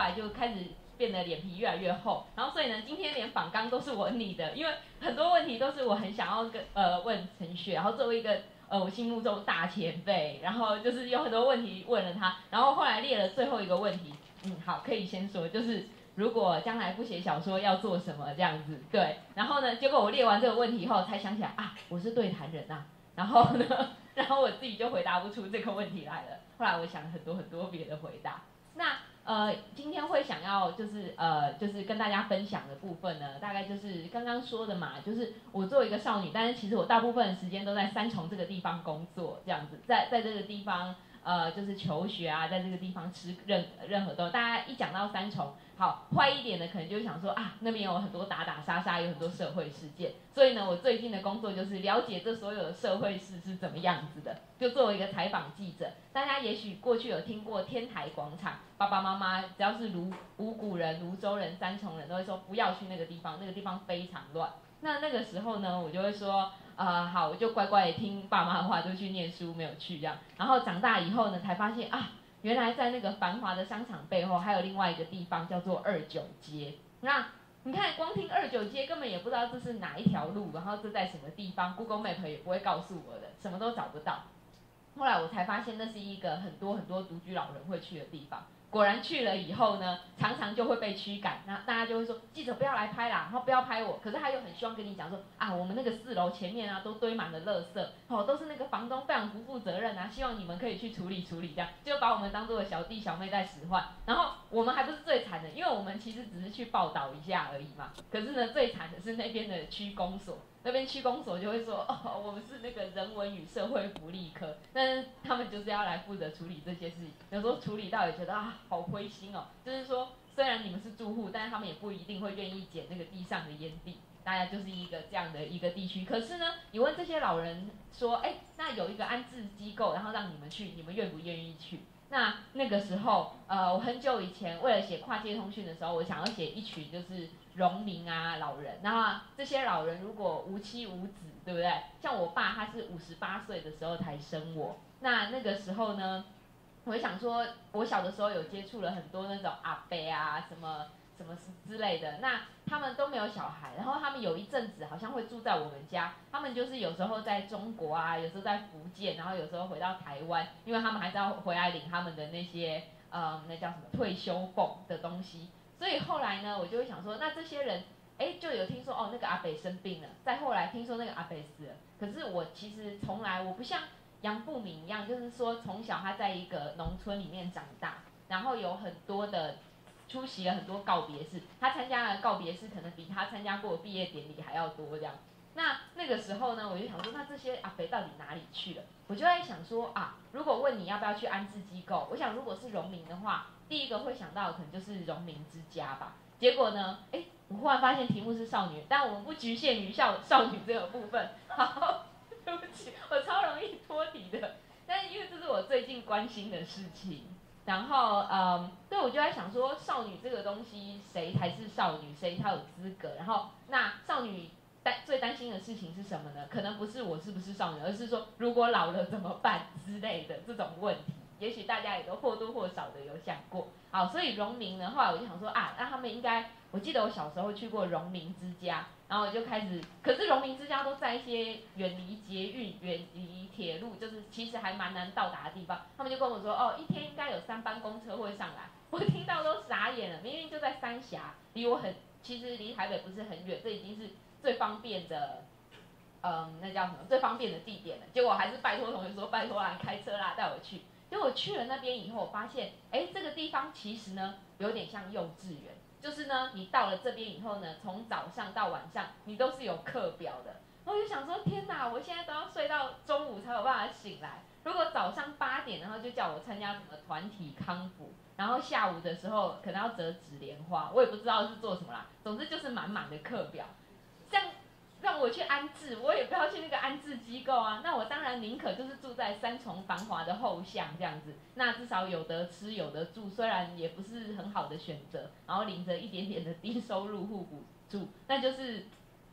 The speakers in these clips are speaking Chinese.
来就开始变得脸皮越来越厚，然后所以呢，今天连访纲都是我拟的，因为很多问题都是我很想要问陈雪，然后作为一个我心目中大前辈，然后就是有很多问题问了他，然后后来列了最后一个问题，好，可以先说，就是如果将来不写小说要做什么这样子，对，然后呢，结果我列完这个问题后才想起来啊，我是对谈人啊，然后呢，然后我自己就回答不出这个问题来了，后来我想了很多很多别的回答，那。今天会想要就是跟大家分享的部分呢，大概就是刚刚说的嘛，就是我作为一个少女，但是其实我大部分的时间都在三重这个地方工作，这样子，在这个地方就是求学啊，在这个地方吃任何都，大家一讲到三重，好坏一点的可能就想说啊，那边有很多打打杀杀，有很多社会事件，所以呢，我最近的工作就是了解这所有的社会事是怎么样子的，就作为一个采访记者，大家也许过去有听过天台广场。爸爸妈妈只要是五股人、泸州人、三重人都会说不要去那个地方，那个地方非常乱。那个时候呢，我就会说，好，我就乖乖的听爸妈的话，就去念书，没有去这样。然后长大以后呢，才发现啊，原来在那个繁华的商场背后，还有另外一个地方叫做29街。那你看，光听29街根本也不知道这是哪一条路，然后这在什么地方 ，Google Map 也不会告诉我的，什么都找不到。后来我才发现，那是一个很多很多独居老人会去的地方。果然去了以后呢，常常就会被驱赶，那大家就会说记者不要来拍啦，然后不要拍我。可是他又很希望跟你讲说啊，我们那个4楼前面啊都堆满了垃圾，都是那个房东非常不负责任啊，希望你们可以去处理处理，这样就把我们当做小弟小妹在使唤。然后我们还不是最惨的，因为我们其实只是去报道一下而已嘛。可是呢，最惨的是那边的区公所。那边区公所就会说，我们是那个人文与社会福利科，但是他们就是要来负责处理这些事情，有时候处理到也觉得啊，好灰心哦。就是说，虽然你们是住户，但是他们也不一定会愿意捡那个地上的烟蒂，大家就是一个这样的一个地区。可是呢，你问这些老人说，那有一个安置机构，然后让你们去，你们愿不愿意去？那个时候，我很久以前为了写跨界通讯的时候，我想要写一群就是农民啊老人，然后这些老人如果无妻无子，对不对？像我爸他是58岁的时候才生我，那个时候呢，我想说，我小的时候有接触了很多那种阿伯啊什么。什么之类的，那他们都没有小孩，然后他们有一阵子好像会住在我们家，他们就是有时候在中国啊，有时候在福建，然后有时候回到台湾，因为他们还是要回来领他们的那些那叫什么退休俸的东西，所以后来呢，我就会想说，那这些人就有听说那个阿北生病了，再后来听说那个阿北死了，可是我其实从来我不像杨步敏一样，就是说从小他在一个农村里面长大，然后有很多的。出席了很多告别式，他参加了告别式，可能比他参加过毕业典礼还要多这样。那个时候呢，我就想说，那这些阿北到底哪里去了？我就在想说啊，如果问你要不要去安置机构，我想如果是农民的话，第一个会想到的可能就是农民之家吧。结果呢，我忽然发现题目是少女，但我们不局限于少女这个部分。好，对不起，我超容易脱题的，但是因为这是我最近关心的事情。然后，对，我就在想说，少女这个东西，谁才是少女，谁才有资格？然后，那少女最担心的事情是什么呢？可能不是我是不是少女，而是说，如果老了怎么办之类的这种问题。也许大家也都或多或少的有想过。好，所以农民呢，后来我就想说啊，那他们应该，我记得我小时候去过农民之家，然后我就开始，可是农民之家都在一些远离捷运、远离铁路，就是其实还蛮难到达的地方。他们就跟我说，一天应该有3班公车会上来。我听到都傻眼了，明明就在三峡，离我很，其实离台北不是很远，这已经是最方便的。那叫什么？最方便的地点了。结果还是拜托同学说，拜托啦，开车啦，带我去。结果去了那边以后，我发现，这个地方其实呢，有点像幼稚园。就是呢，你到了这边以后呢，从早上到晚上，你都是有课表的。然后我就想说，天哪，我现在都要睡到中午才有办法醒来。如果早上8点，然后就叫我参加什么团体康复，然后下午的时候可能要折纸莲花，我也不知道是做什么啦。总之就是满满的课表，这样。让我去安置，我也不要去那个安置机构啊。那我当然宁可就是住在三重繁华的后巷这样子，那至少有得吃有得住，虽然也不是很好的选择，然后领着一点点的低收入户补助，那就是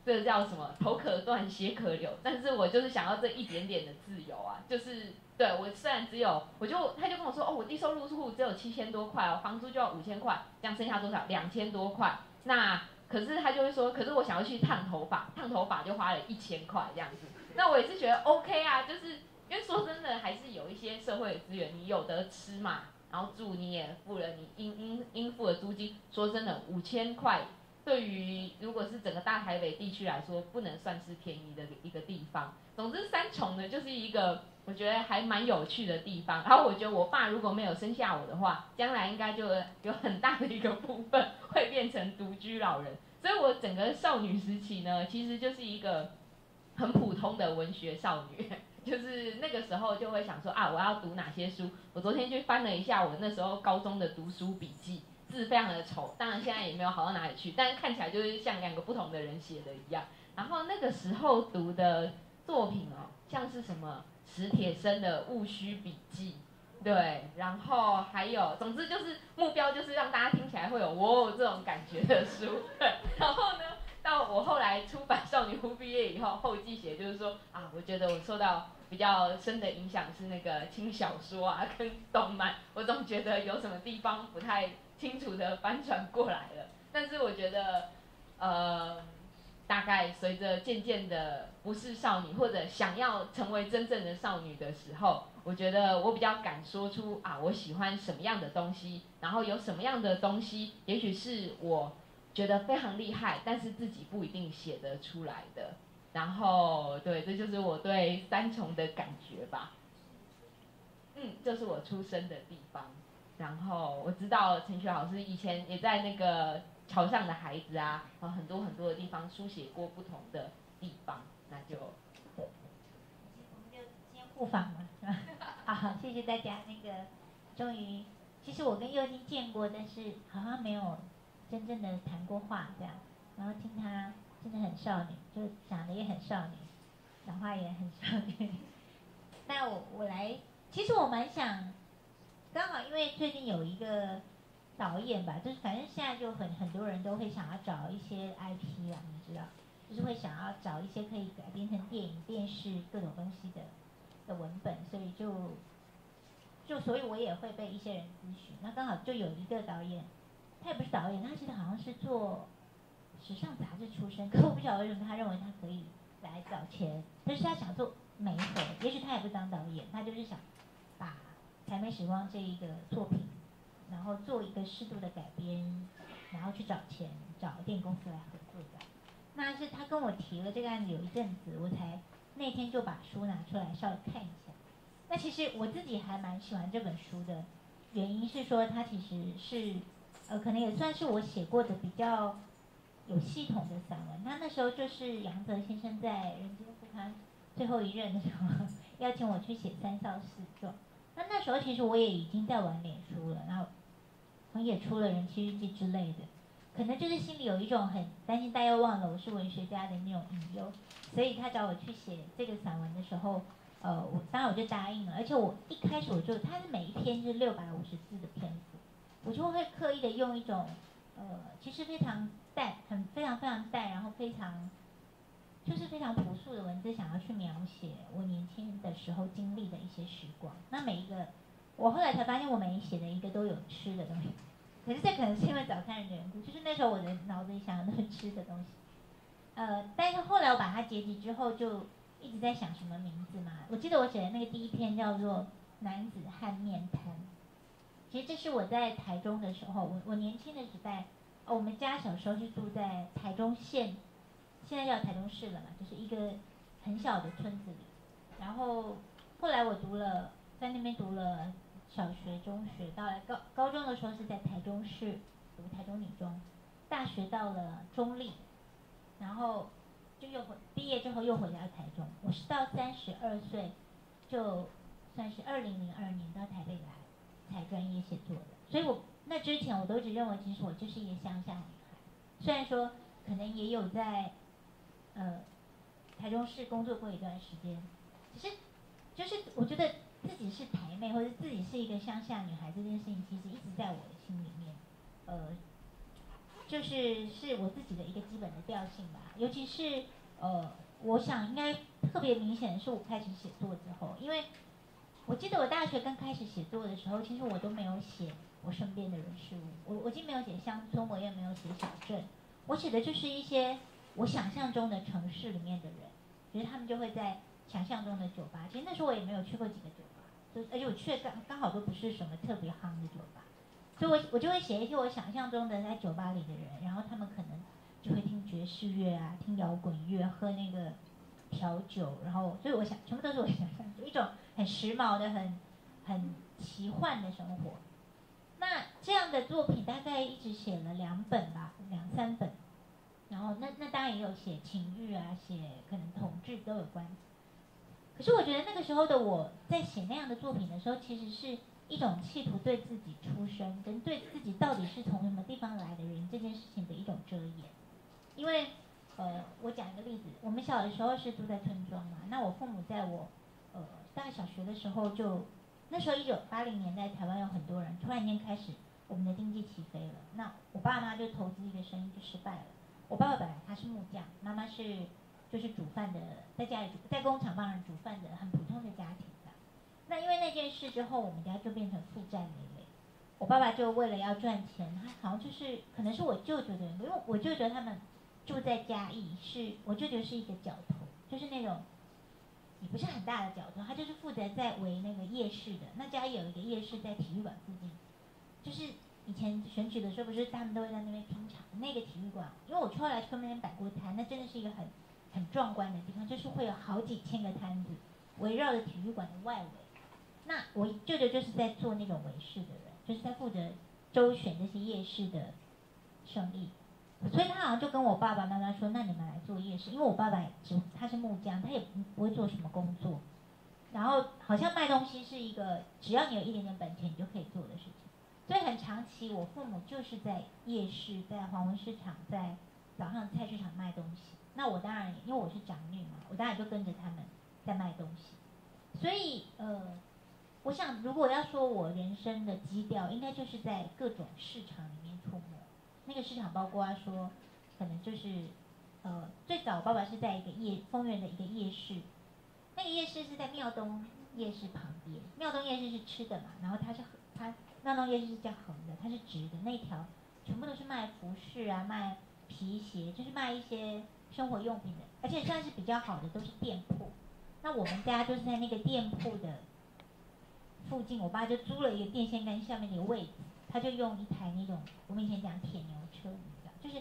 这叫什么？头可断，血可流。但是我就是想要这一点点的自由啊，就是对我虽然只有，他就跟我说，哦，我低收入户只有7000多块哦，房租就要5000块，这样剩下多少？2000多块。那可是他就会说，可是我想要去烫头发，烫头发就花了1000块这样子。那我也是觉得 OK 啊，就是因为说真的，还是有一些社会的资源，你有得吃嘛，然后住你也付了你应付的租金。说真的，5000块对于如果是整个大台北地区来说，不能算是便宜的一个地方。总之，三重呢就是一个我觉得还蛮有趣的地方。然后我觉得我爸如果没有生下我的话，将来应该就有很大的一个部分会变成独居老人。所以我整个少女时期呢，其实就是一个很普通的文学少女。就是那个时候就会想说啊，我要读哪些书。我昨天去翻了一下我那时候高中的读书笔记，字非常的丑，当然现在也没有好到哪里去，但是看起来就是像2个不同的人写的一样。然后那个时候读的作品哦，像是什么史铁生的《戊戌笔记》，对，然后还有，总之就是目标就是让大家听起来会有哇这种感觉的书。对，然后呢，到我后来出版少女湖毕业以后，后记写就是说啊，我觉得我受到比较深的影响是那个轻小说啊跟动漫，我总觉得有什么地方不太清楚的翻转过来了。但是我觉得，大概随着渐渐的不是少女，或者想要成为真正的少女的时候，我觉得我比较敢说出啊，我喜欢什么样的东西，然后有什么样的东西，也许是我觉得非常厉害，但是自己不一定写得出来的。然后，对，这就是我对三重的感觉吧。这是我出生的地方。然后我知道陈雪老师以前也在那个桥上的孩子啊，很多很多的地方书写过不同的地方，那就对， 我们就先互访嘛，是吧？好，谢谢大家。那个终于，其实我跟佑金见过，但是好像没有真正的谈过话这样。然后听他真的很少女，就长得也很少女，讲话也很少女。那我来，其实我蛮想，刚好因为最近有一个导演吧，就是反正现在就很多人都会想要找一些 IP 啦，你知道，就是会想要找一些可以改编成电影、电视各种东西的文本，所以所以我也会被一些人咨询。那刚好就有一个导演，他也不是导演，他其实好像是做时尚杂志出身，可我不晓得为什么他认为他可以来找钱，但是他想做媒合，也许他也不当导演，他就是想把台美时光这一个作品，然后做一个适度的改编，然后去找钱，找电影公司来合作的。那是他跟我提了这个案子有一阵子，我才那天就把书拿出来稍微看一下。那其实我自己还蛮喜欢这本书的，原因是说它其实是可能也算是我写过的比较有系统的散文。那时候就是杨泽先生在《人间副刊》最后一任的时候邀请我去写三少四壮。那时候其实我也已经在玩脸书了，然后我也出了人妻日记之类的，可能就是心里有一种很担心大家忘了我是文学家的那种隐忧，所以他找我去写这个散文的时候，当然我就答应了，而且我一开始他是每一篇是650字的篇幅，我就会刻意的用一种其实非常淡，非常非常淡，然后就是非常朴素的文字，想要去描写我年轻的时候经历的一些时光。那每一个，我后来才发现，我每写的一个都有吃的东西。可是这可能是因为早餐人的缘故，就是那时候我的脑子里想的都是吃的东西。但是后来我把它结集之后，就一直在想什么名字嘛。我记得我写的那个第一篇叫做《男子汉面瘫》。其实这是我在台中的时候，我年轻的时代，我们家小时候是住在台中县。现在叫台中市了嘛，就是一个很小的村子里。然后后来我在那边读了小学、中学，到了高中的时候是在台中市读台中女中，大学到了中立，然后就毕业之后又回到台中。我是到32岁，就算是2002年到台北来才专业写作的。所以我那之前我都一直认为，其实我就是一个乡下女孩，虽然说可能也有在台中市工作过一段时间，只是就是我觉得自己是台妹或者自己是一个乡下女孩这件事情，其实一直在我的心里面， 是我自己的一个基本的调性吧。尤其是我想应该特别明显的是我开始写作之后，因为我记得我大学刚开始写作的时候，其实我都没有写我身边的人事物，我既没有写乡村，我也没有写小镇，我写的就是一些我想象中的城市里面的人，就是他们就会在想象中的酒吧。其实那时候我也没有去过几个酒吧，而且我去的刚好都不是什么特别夯的酒吧，所以我就会写一些我想象中的在酒吧里的人，然后他们可能就会听爵士乐啊，听摇滚乐，喝那个调酒，然后所以我想全部都是我想象，就一种很时髦的、很奇幻的生活。那这样的作品大概一直写了2本吧，2、3本。然后那当然也有写情欲啊，写可能统治都有关。可是我觉得那个时候的我在写那样的作品的时候，其实是一种企图对自己出身跟对自己到底是从什么地方来的人这件事情的一种遮掩。因为我讲一个例子，我们小的时候是住在村庄嘛，那我父母在我大概小学的时候那时候1980年代台湾有很多人突然间开始我们的经济起飞了，那我爸妈就投资一个生意就失败了。我爸爸本来他是木匠，妈妈就是煮饭的，在家里在工厂帮人煮饭的很普通的家庭的。那因为那件事之后，我们家就变成负债累累。我爸爸就为了要赚钱，他好像就是可能是我舅舅的人，因为我舅舅他们住在嘉义，我舅舅是一个角头，就是那种也不是很大的角头，他就是负责在围那个夜市的。那嘉义有一个夜市在体育馆附近，就是以前选举的时候，不是他们都会在那边拼场，那个体育馆，因为我后来去那边摆过摊，那真的是一个很壮观的地方，就是会有好几千个摊子围绕着体育馆的外围。那我舅舅就是在做那种围市的人，就是在负责周旋这些夜市的生意，所以他好像就跟我爸爸妈妈说，那你们来做夜市，因为我爸爸他是木匠，他也不会做什么工作，然后好像卖东西是一个只要你有一点点本钱你就可以做的事情。所以很长期我父母就是在夜市，在黄文市场，在早上菜市场卖东西。那我当然因为我是长女嘛，我当然就跟着他们在卖东西。所以我想如果要说我人生的基调，应该就是在各种市场里面出没。那个市场包括说可能就是最早我爸爸是在一个丰原的一个夜市，那个夜市是在庙东夜市旁边。庙东夜市是吃的嘛，然后庙东夜市是这样横的，它是直的，那条全部都是卖服饰啊，卖皮鞋，就是卖一些生活用品的，而且算是比较好的都是店铺。那我们家就是在那个店铺的附近，我爸就租了一个电线杆下面的一个位置，他就用一台那种我们以前讲铁牛车，你知道，就是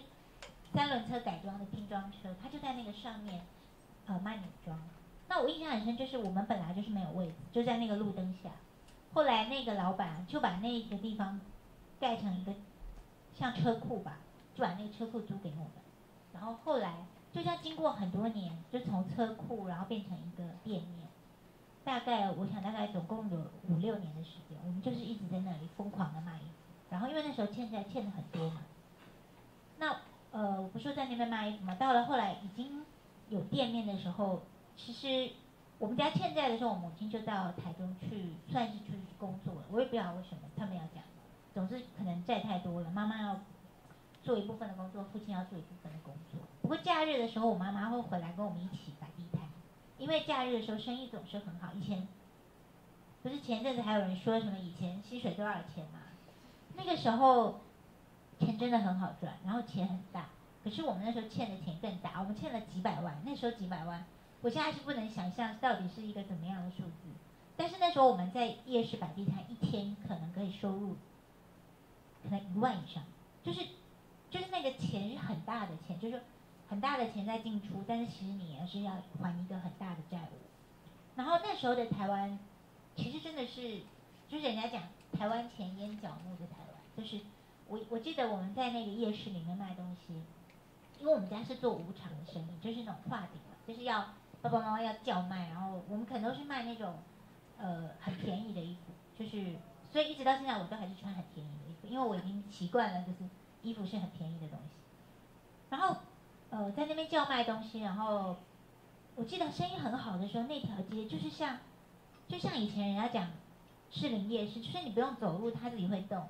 3轮车改装的拼装车，他就在那个上面卖女装。那我印象很深，就是我们本来就是没有位置，就在那个路灯下。后来那个老板就把那个地方盖成一个像车库吧，就把那个车库租给我们。然后后来就像经过很多年，就从车库然后变成一个店面。我想大概总共有5、6年的时间，我们就是一直在那里疯狂的卖衣服。然后因为那时候欠债欠的很多嘛，那我不是说在那边卖衣服嘛，到了后来已经有店面的时候，其实我们家欠债的时候，我母亲就到台中去，算是去工作了。我也不知道为什么他们要讲，总之可能债太多了，妈妈要做一部分的工作，父亲要做一部分的工作。不过假日的时候，我妈妈会回来跟我们一起摆地摊，因为假日的时候生意总是很好。以前不是前阵子还有人说什么以前薪水多少钱嘛？那个时候钱真的很好赚，然后钱很大。可是我们那时候欠的钱更大，我们欠了几百万，那时候几百万。我现在是不能想象到底是一个怎么样的数字，但是那时候我们在夜市摆地摊，一天可能可以收入可能1万以上，就是那个钱是很大的钱，就是很大的钱在进出，但是其实你也是要还一个很大的债务。然后那时候的台湾，其实真的是，就是人家讲台湾前烟角木的台湾，就是我记得我们在那个夜市里面卖东西，因为我们家是做无偿的生意，就是那种画饼嘛，就是要爸爸妈妈要叫卖，然后我们可能都是卖那种很便宜的衣服，就是所以一直到现在我都还是穿很便宜的衣服，因为我已经习惯了就是衣服是很便宜的东西。然后在那边叫卖东西，然后我记得生意很好的时候，那条街就像以前人家讲士林夜市，就是你不用走路它自己会动。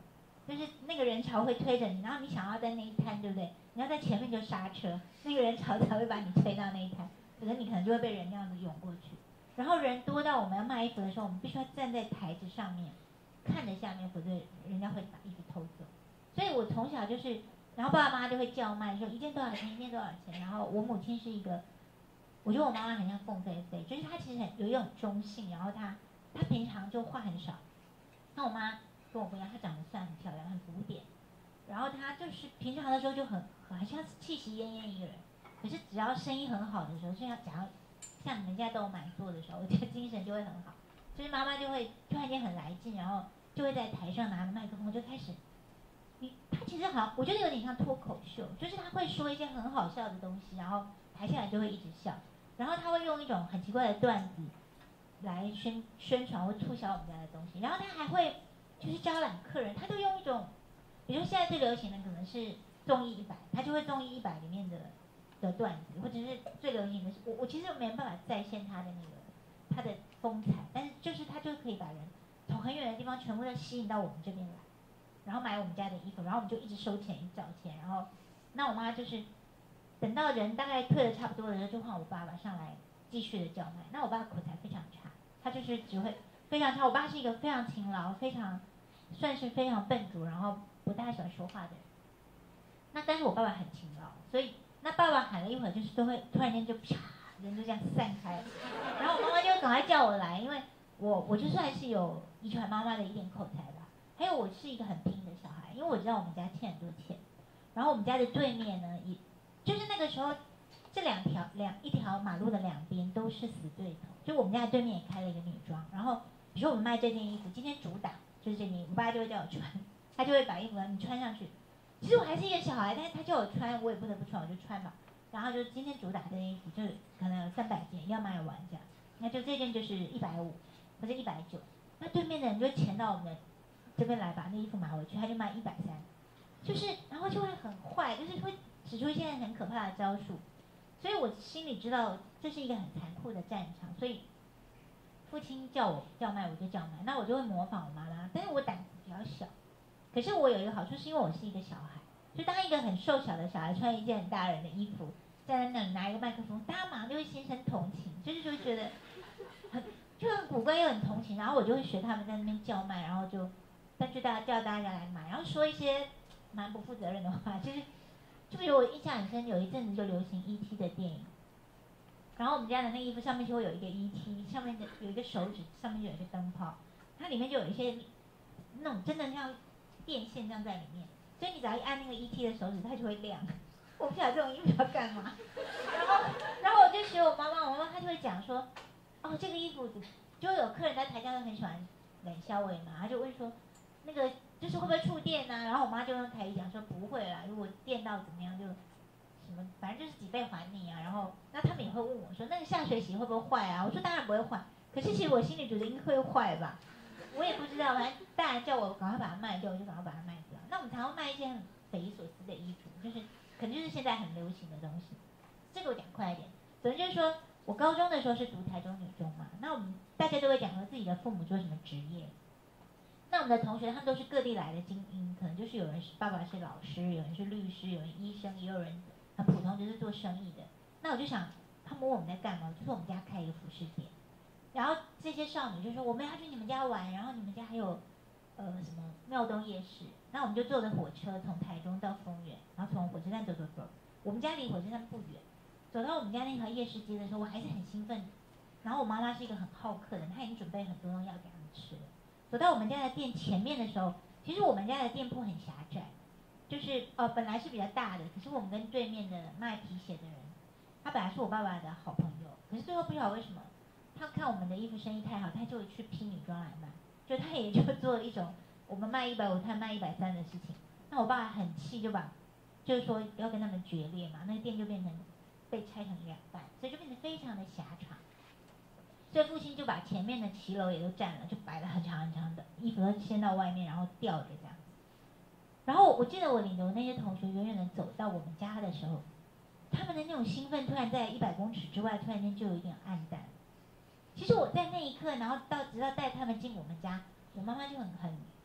就是那个人潮会推着你，然后你想要在那一摊，对不对？你要在前面就刹车，那个人潮才会把你推到那一摊，否则你可能就会被人那样子涌过去。然后人多到我们要卖衣服的时候，我们必须要站在台子上面，看着下面，否则人家会把衣服偷走。所以我从小就是，然后爸爸妈妈就会叫卖，说一件多少钱，一件多少钱。然后我母亲是一个，我觉得我妈妈很像凤飞飞，就是她其实有一种中性，然后她平常就话很少。那我妈跟我不一样，她长得算很漂亮，很古典。然后她就是平常的时候就很好像是气息奄奄一个人，可是只要生意很好的时候，就像你们家都有满座的时候，我觉得精神就会很好。所以妈妈就会突然间很来劲，然后就会在台上拿着麦克风就开始，她其实好像我觉得有点像脱口秀，就是她会说一些很好笑的东西，然后台下人就会一直笑，然后她会用一种很奇怪的段子来宣传或促销我们家的东西，然后她还会就是招揽客人，她就用一种，比如现在最流行的可能是综艺100，她就会综艺100里面的段子，或者是最流行的是我其实没办法再现她的那个她的风采，但是就是她就可以把人从很远的地方全部都吸引到我们这边来，然后买我们家的衣服，然后我们就一直收钱，一直找钱，然后那我妈就是等到人大概退的差不多的时候，就换我爸爸上来继续的叫卖。那我爸口才非常差，他就是只会非常差。我爸是一个非常勤劳、算是非常笨拙，然后不太喜欢说话的人。那但是我爸爸很勤劳，所以那爸爸喊了一会儿，就是都会突然间就啪，人就这样散开了。然后我妈妈就赶快叫我来，因为我就算是有遗传妈妈的一点口才吧，还有我是一个很拼的小孩，因为我知道我们家欠很多钱。然后我们家的对面呢，也就是那个时候，这一条马路的两边都是死对头。就我们家的对面也开了一个女装，然后比如说我们卖这件衣服，今天主打就是这件衣服，我爸就会叫我穿，他就会把衣服让你穿上去。其实我还是一个小孩，但是他叫我穿，我也不得不穿，我就穿吧。然后就今天主打这件衣服，就可能有300件要卖完这样，那就这件就是150或者190，那对面的人就潜到我们的这边来把那衣服买回去，他就卖130。就是然后就会很坏，就是会使出一些很可怕的招数，所以我心里知道这是一个很残酷的战场，所以父亲叫我叫卖我就叫卖，那我就会模仿我妈妈，但是我胆子比较小，可是我有一个好处是因为我是一个小孩，就当一个很瘦小的小孩穿一件很大人的衣服站在那里拿一个麦克风，大家马上就会心生同情，就会觉得很古怪又很同情，然后我就会学他们在那边叫卖，然后就叫大家来买，然后说一些蛮不负责任的话，就比如我印象很深，有一阵子就流行 E.T. 的电影，然后我们家的那个衣服上面就会有一个 E.T. 上面的有一个手指，上面就有一个灯泡，它里面就有一些那种真的像电线这样在里面，所以你只要一按那个 E.T. 的手指，它就会亮。我不晓得这种衣服要干嘛，然后我就学我妈妈她就会讲说，哦这个衣服就有客人在台上都很喜欢冷笑话嘛，他就会说那个就是会不会触电啊？然后我妈就用台语讲说不会啦，如果电到怎么样就什么，反正就是几倍还你啊。然后那他们也会问我说那个下水洗会不会坏啊？我说当然不会坏，可是其实我心里觉得应该会坏吧，我也不知道，反正大人叫我赶快把它卖掉，我就赶快把它卖掉。那我们常常卖一些很匪夷所思的衣服，就是可能就是现在很流行的东西。这个我讲快一点，总之就是说我高中的时候是读台中女中嘛，那我们大家都会讲说自己的父母做什么职业。那我们的同学他们都是各地来的精英，可能就是有人是爸爸是老师，有人是律师，有人医生，也有人很普通就是做生意的。那我就想他们问我们在干嘛，就说我们家开一个服饰店。然后这些少女就说我们要去你们家玩，然后你们家还有什么庙东夜市，那我们就坐着火车从台中到丰原，然后从火车站走，我们家离火车站不远，走到我们家那条夜市街的时候，我还是很兴奋。然后我妈妈是一个很好客的人，她已经准备很多东西要给他们吃了。走到我们家的店前面的时候，其实我们家的店铺很狭窄，就是本来是比较大的，可是我们跟对面的卖皮鞋的人，他本来是我爸爸的好朋友，可是最后不晓得为什么，他看我们的衣服生意太好，他就去批女装来卖，就他也就做了一种我们卖150，他卖130的事情。那我爸很气，就是说要跟他们决裂嘛，那个店就变成被拆成2半，所以就变得非常的狭长。所以父亲就把前面的骑楼也都占了，就摆了很长很长的衣服都掀到外面，然后吊着这样。然后我记得我领着我那些同学远远的走到我们家的时候，他们的那种兴奋突然在100公尺之外突然间就有一点暗淡。其实我在那一刻，然后直到带他们进我们家，我妈妈就很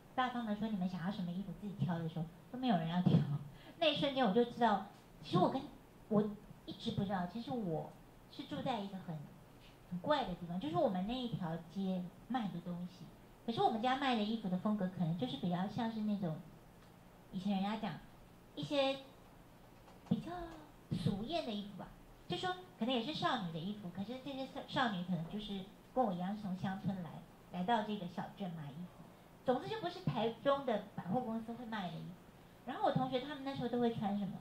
大方的说你们想要什么衣服自己挑的时候，都没有人要挑。那一瞬间我就知道，其实我一直不知道，其实我是住在一个很怪的地方，就是我们那一条街卖的东西，可是我们家卖的衣服的风格可能就是比较像是那种以前人家讲一些比较俗艳的衣服吧，就说可能也是少女的衣服，可是这些少女可能就是跟我一样从乡村来到这个小镇买衣服，总之就不是台中的百货公司会卖的衣服。然后我同学他们那时候都会穿什么？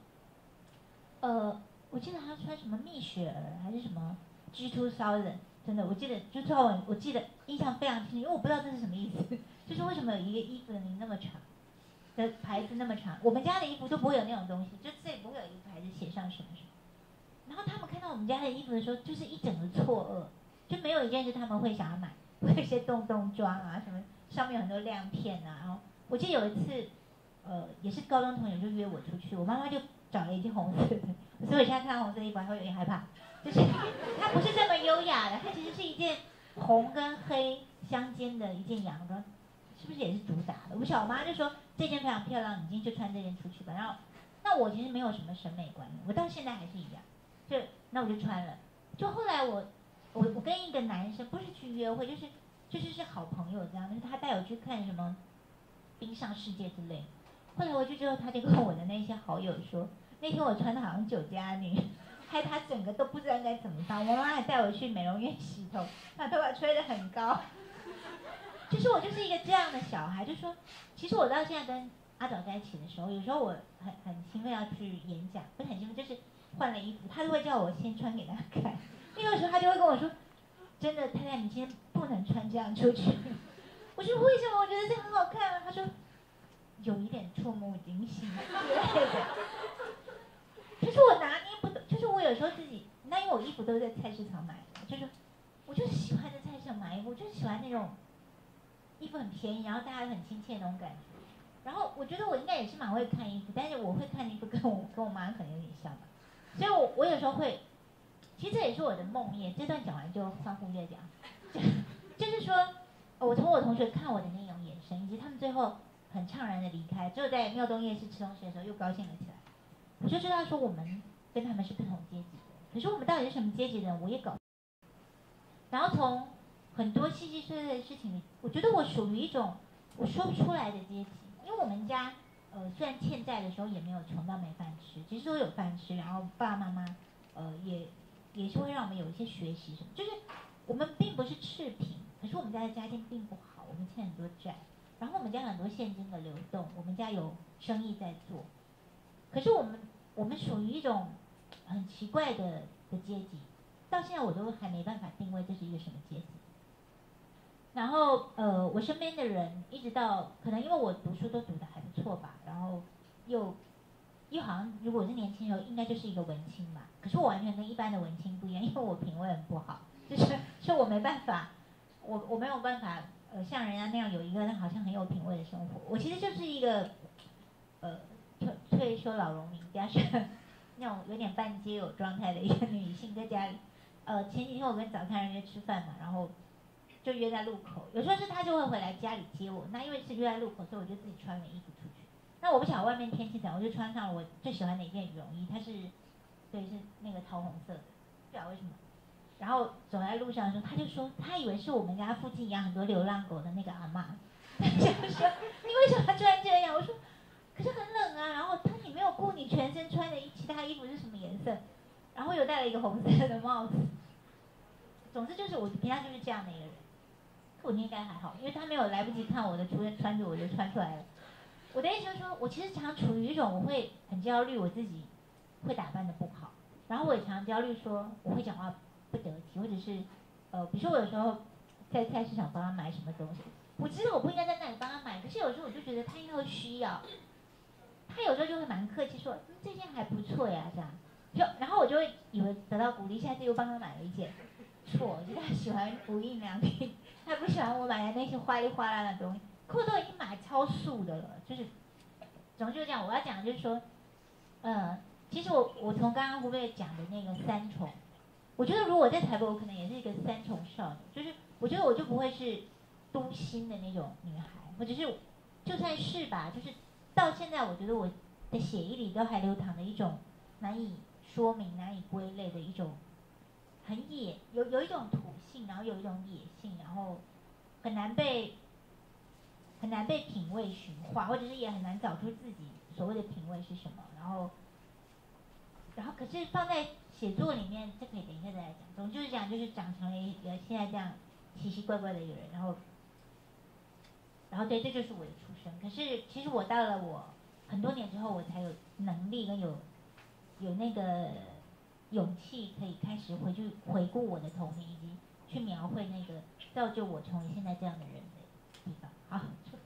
我记得他穿什么蜜雪儿还是什么 G2000，真的我记得就我记得印象非常清楚，因为我不知道这是什么意思，就是为什么有一个衣服的名那么长，的牌子那么长，我们家的衣服都不会有那种东西，就这里不会有一个牌子写上什么什么。然后他们看到我们家的衣服的时候，就是一整个错愕，就没有一件是他们会想要买，会有一些洞洞装啊什么，上面有很多亮片啊。然后我记得有一次，也是高中同学就约我出去，我妈妈就找了一件红色的，所以我现在看到红色衣服还会有点害怕，就是它不是这么优雅的，它其实是一件红跟黑相间的一件洋装，是不是也是主打的？我小妈就说这件非常漂亮，你今天就穿这件出去吧。然后，那我其实没有什么审美观，我到现在还是一样，那我就穿了。就后来我跟一个男生不是去约会，就是好朋友这样，就是他带我去看什么冰上世界之类的。后来回去之后，他就跟我的那些好友说，那天我穿的好像酒家女，害他整个都不知道该怎么办。我妈还带我去美容院洗头，把头发吹得很高。就是我就是一个这样的小孩，就是说，其实我到现在跟阿早在一起的时候，有时候我很兴奋要去演讲，不是很兴奋，就是换了衣服，他都会叫我先穿给他看。因为有时候他就会跟我说，真的太太，你今天不能穿这样出去。我说为什么？我觉得这很好看啊。他说有一点触目惊心之类的。就是我拿捏不懂，就是我有时候自己，那因为我衣服都是在菜市场买的，就是我就是喜欢在菜市场买衣服，我就是喜欢那种衣服很便宜，然后大家很亲切的那种感觉。然后我觉得我应该也是蛮会看衣服，但是我会看衣服跟我妈可能有点像吧。所以我有时候会，其实这也是我的梦魇。这段讲完就换忽略讲，就是说，我从我同学看我的那种眼神，以及他们最后很怅然的离开，只有在庙东夜市吃东西的时候又高兴了起来。我就知道说我们跟他们是不同阶级的，可是我们到底是什么阶级的人，我也搞。然后从很多细细碎碎的事情里，我觉得我属于一种我说不出来的阶级。因为我们家虽然欠债的时候也没有穷到没饭吃，其实都有饭吃，然后爸爸妈妈也是会让我们有一些学习什么，就是我们并不是赤贫，可是我们家的家境并不好，我们欠很多债，然后我们家很多现金的流动，我们家有生意在做，可是我们属于一种很奇怪的阶级，到现在我都还没办法定位这是一个什么阶级。然后我身边的人一直到可能因为我读书都读得还不错吧，然后又好像如果我是年轻人应该就是一个文青吧，可是我完全跟一般的文青不一样，因为我品味很不好，就是我没办法，我没有办法像人家那样有一个好像很有品味的生活。我其实就是一个退休老农民加上那种有点半街友状态的一个女性，在家里前几天我跟早餐人约吃饭嘛，然后就约在路口，有时候是他就会回来家里接我，那因为是约在路口，所以我就自己穿了衣服出去。那我不晓得外面天气怎样，我就穿上我最喜欢的一件羽绒衣，它是那个桃红色的，不晓得为什么。然后走在路上的时候，他就说他以为是我们家附近养很多流浪狗的那个阿嬷，他就说你为什么穿这样？我说可是很冷啊。然后你没有顾你全身穿的其他衣服是什么颜色，然后又戴了一个红色的帽子。总之就是我平常就是这样的一个人。我应该还好，因为他没有来不及看我的穿着，我就穿出来了。我的意思是说，我其实常处于一种我会很焦虑，我自己会打扮的不好，然后我也常焦虑说我会讲话不得体，或者是比如说我有时候在菜市场帮他买什么东西，我知道我不应该在那里帮他买，可是有时候我就觉得他应该会需要，他有时候就会蛮客气说，这件还不错呀，这样，然后我就会以为得到鼓励，下次又帮他买了一件。错，就是他喜欢无印良品，他不喜欢我买的那些花里花啦的东西，可我都已经买超素的了，就是总之就是这样。我要讲的就是说，其实我从刚刚胡贝讲的那个三重，我觉得如果我在台北，我可能也是一个三重少女，就是我觉得我就不会是都心的那种女孩，或者是就算是吧，就是到现在，我觉得我的血液里都还流淌着一种难以说明、难以归类的一种很野，有一种土性，然后有一种野性，然后很难被品味驯化，或者是也很难找出自己所谓的品味是什么。然后可是放在写作里面，这可以等一下再来讲。总之就是讲，就是长成了一个现在这样奇奇怪怪的一个人，然后对，这就是我的出生。可是其实我到了我很多年之后，我才有能力跟有那个勇气，可以开始回顾我的童年，以及去描绘那个造就我成为现在这样的人的地方。好。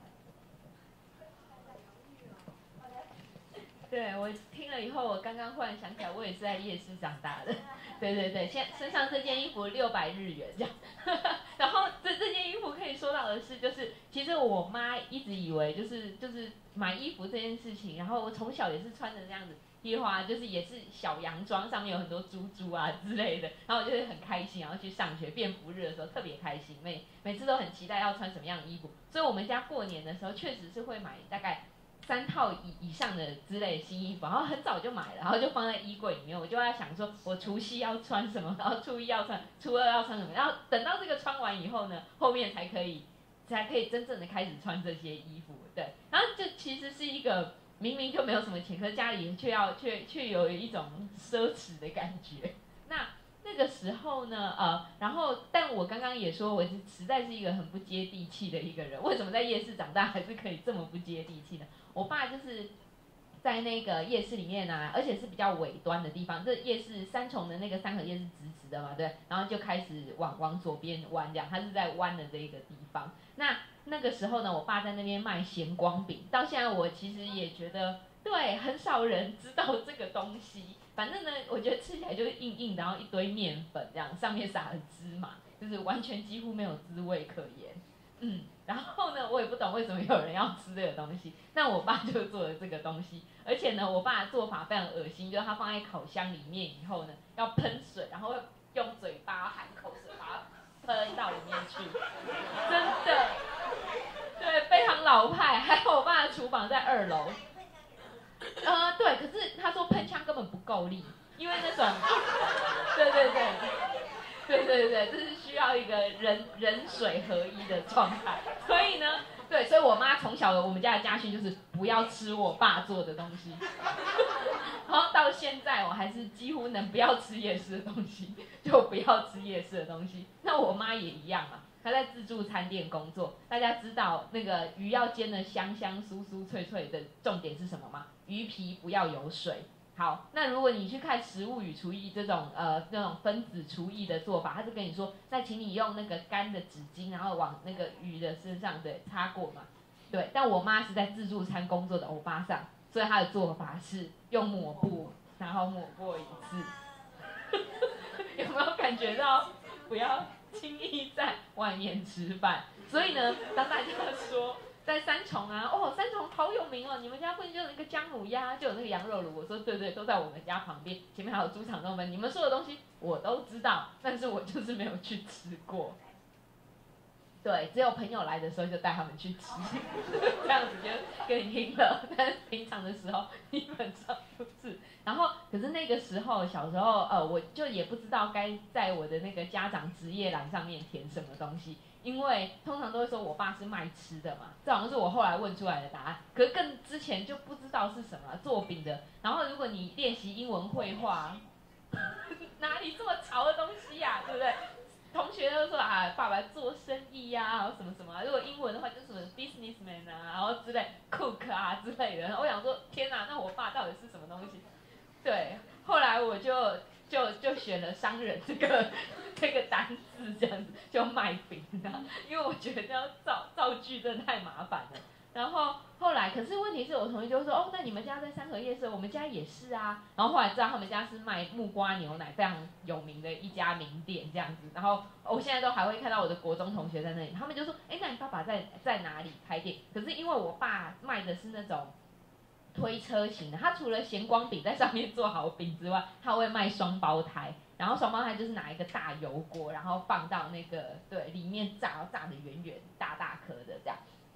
对，我听了以后，我刚刚忽然想起来，我也是在夜市长大的。对对对，现在身上这件衣服600日元这样。然后这件衣服可以说到的是，就是其实我妈一直以为就是买衣服这件事情，然后我从小也是穿着这样子披花，就是也是小洋装，上面有很多珠珠啊之类的，然后我就会很开心，然后去上学便服日的时候特别开心，每次都很期待要穿什么样的衣服，所以我们家过年的时候确实是会买大概3套以上的之类的新衣服，然后很早就买了，然后就放在衣柜里面。我就在想说，我除夕要穿什么，然后初一要穿，初二要穿什么，然后等到这个穿完以后呢，后面才可以真正的开始穿这些衣服。对，然后就其实是一个明明就没有什么钱，可是家里却有一种奢侈的感觉。那个时候呢，然后但我刚刚也说，我实在是一个很不接地气的一个人。为什么在夜市长大还是可以这么不接地气呢？我爸就是在那个夜市里面啊，而且是比较尾端的地方。这夜市三重的那个三合夜是直直的嘛，对，然后就开始往左边弯，这样，它是在弯的这个地方。那个时候呢，我爸在那边卖咸光饼，到现在我其实也觉得，对，很少人知道这个东西。反正呢，我觉得吃起来就是硬硬的，然后一堆面粉这样，上面撒了芝麻，就是完全几乎没有滋味可言。然后呢，我也不懂为什么有人要吃这个东西，但我爸就做了这个东西，而且呢，我爸的做法非常恶心，就是他放在烤箱里面以后呢，要喷水，然后会用嘴巴含口水把它喷到里面去，真的，对，非常老派。还有我爸的厨房在2楼。对，可是他说喷枪根本不够力，因为那种，对，这是需要一个人水合一的状态，所以呢，对，所以我妈从小我们家的家训就是不要吃我爸做的东西，然后到现在我还是几乎能不要吃夜市的东西就不要吃夜市的东西。那我妈也一样啊。他在自助餐店工作，大家知道那个鱼要煎的香香酥酥脆脆的重点是什么吗？鱼皮不要有水。好，那如果你去看食物与厨艺这种那种分子厨艺的做法，他就跟你说，那请你用那个干的纸巾，然后往那个鱼的身上擦过嘛。对，但我妈是在自助餐工作的欧巴桑，所以她的做法是用抹布，然后抹过一次。有没有感觉到？不要轻易在外面吃饭。所以呢，当大家说在三重啊，三重好有名哦，你们家附近就有那个姜母鸭，就有那个羊肉炉。我说对，都在我们家旁边，前面还有猪肠肉饭。你们说的东西我都知道，但是我就是没有去吃过。对，只有朋友来的时候就带他们去吃，这样子就跟你听了。但是平常的时候基本上不是。然后，可是那个时候小时候，我就也不知道该在我的那个家长职业栏上面填什么东西，因为通常都会说我爸是卖吃的嘛，这好像是我后来问出来的答案。可是更之前就不知道是什么做饼的。然后如果你练习英文绘画，哪里这么潮的东西呀、对不对？同学都说啊，爸爸做生意呀、然后什么什么。如果英文的话，就是什么 businessman 啊，然后之类 cook 啊之类的。然后我想说，天哪，那我爸到底是什么东西？对，后来我就选了商人这个单字，这样子就卖饼的，因为我觉得要造句真的太麻烦了。然后后来，可是问题是我同学就说，那你们家在三合夜市，我们家也是啊。然后后来知道他们家是卖木瓜牛奶非常有名的一家名店这样子。然后我现在都还会看到我的国中同学在那里，他们就说，那你爸爸在哪里开店？可是因为我爸卖的是那种推车型的，他除了咸光饼在上面做好饼之外，他会卖双胞胎。然后双胞胎就是拿一个大油锅，然后放到那个里面炸的圆圆大颗的这样。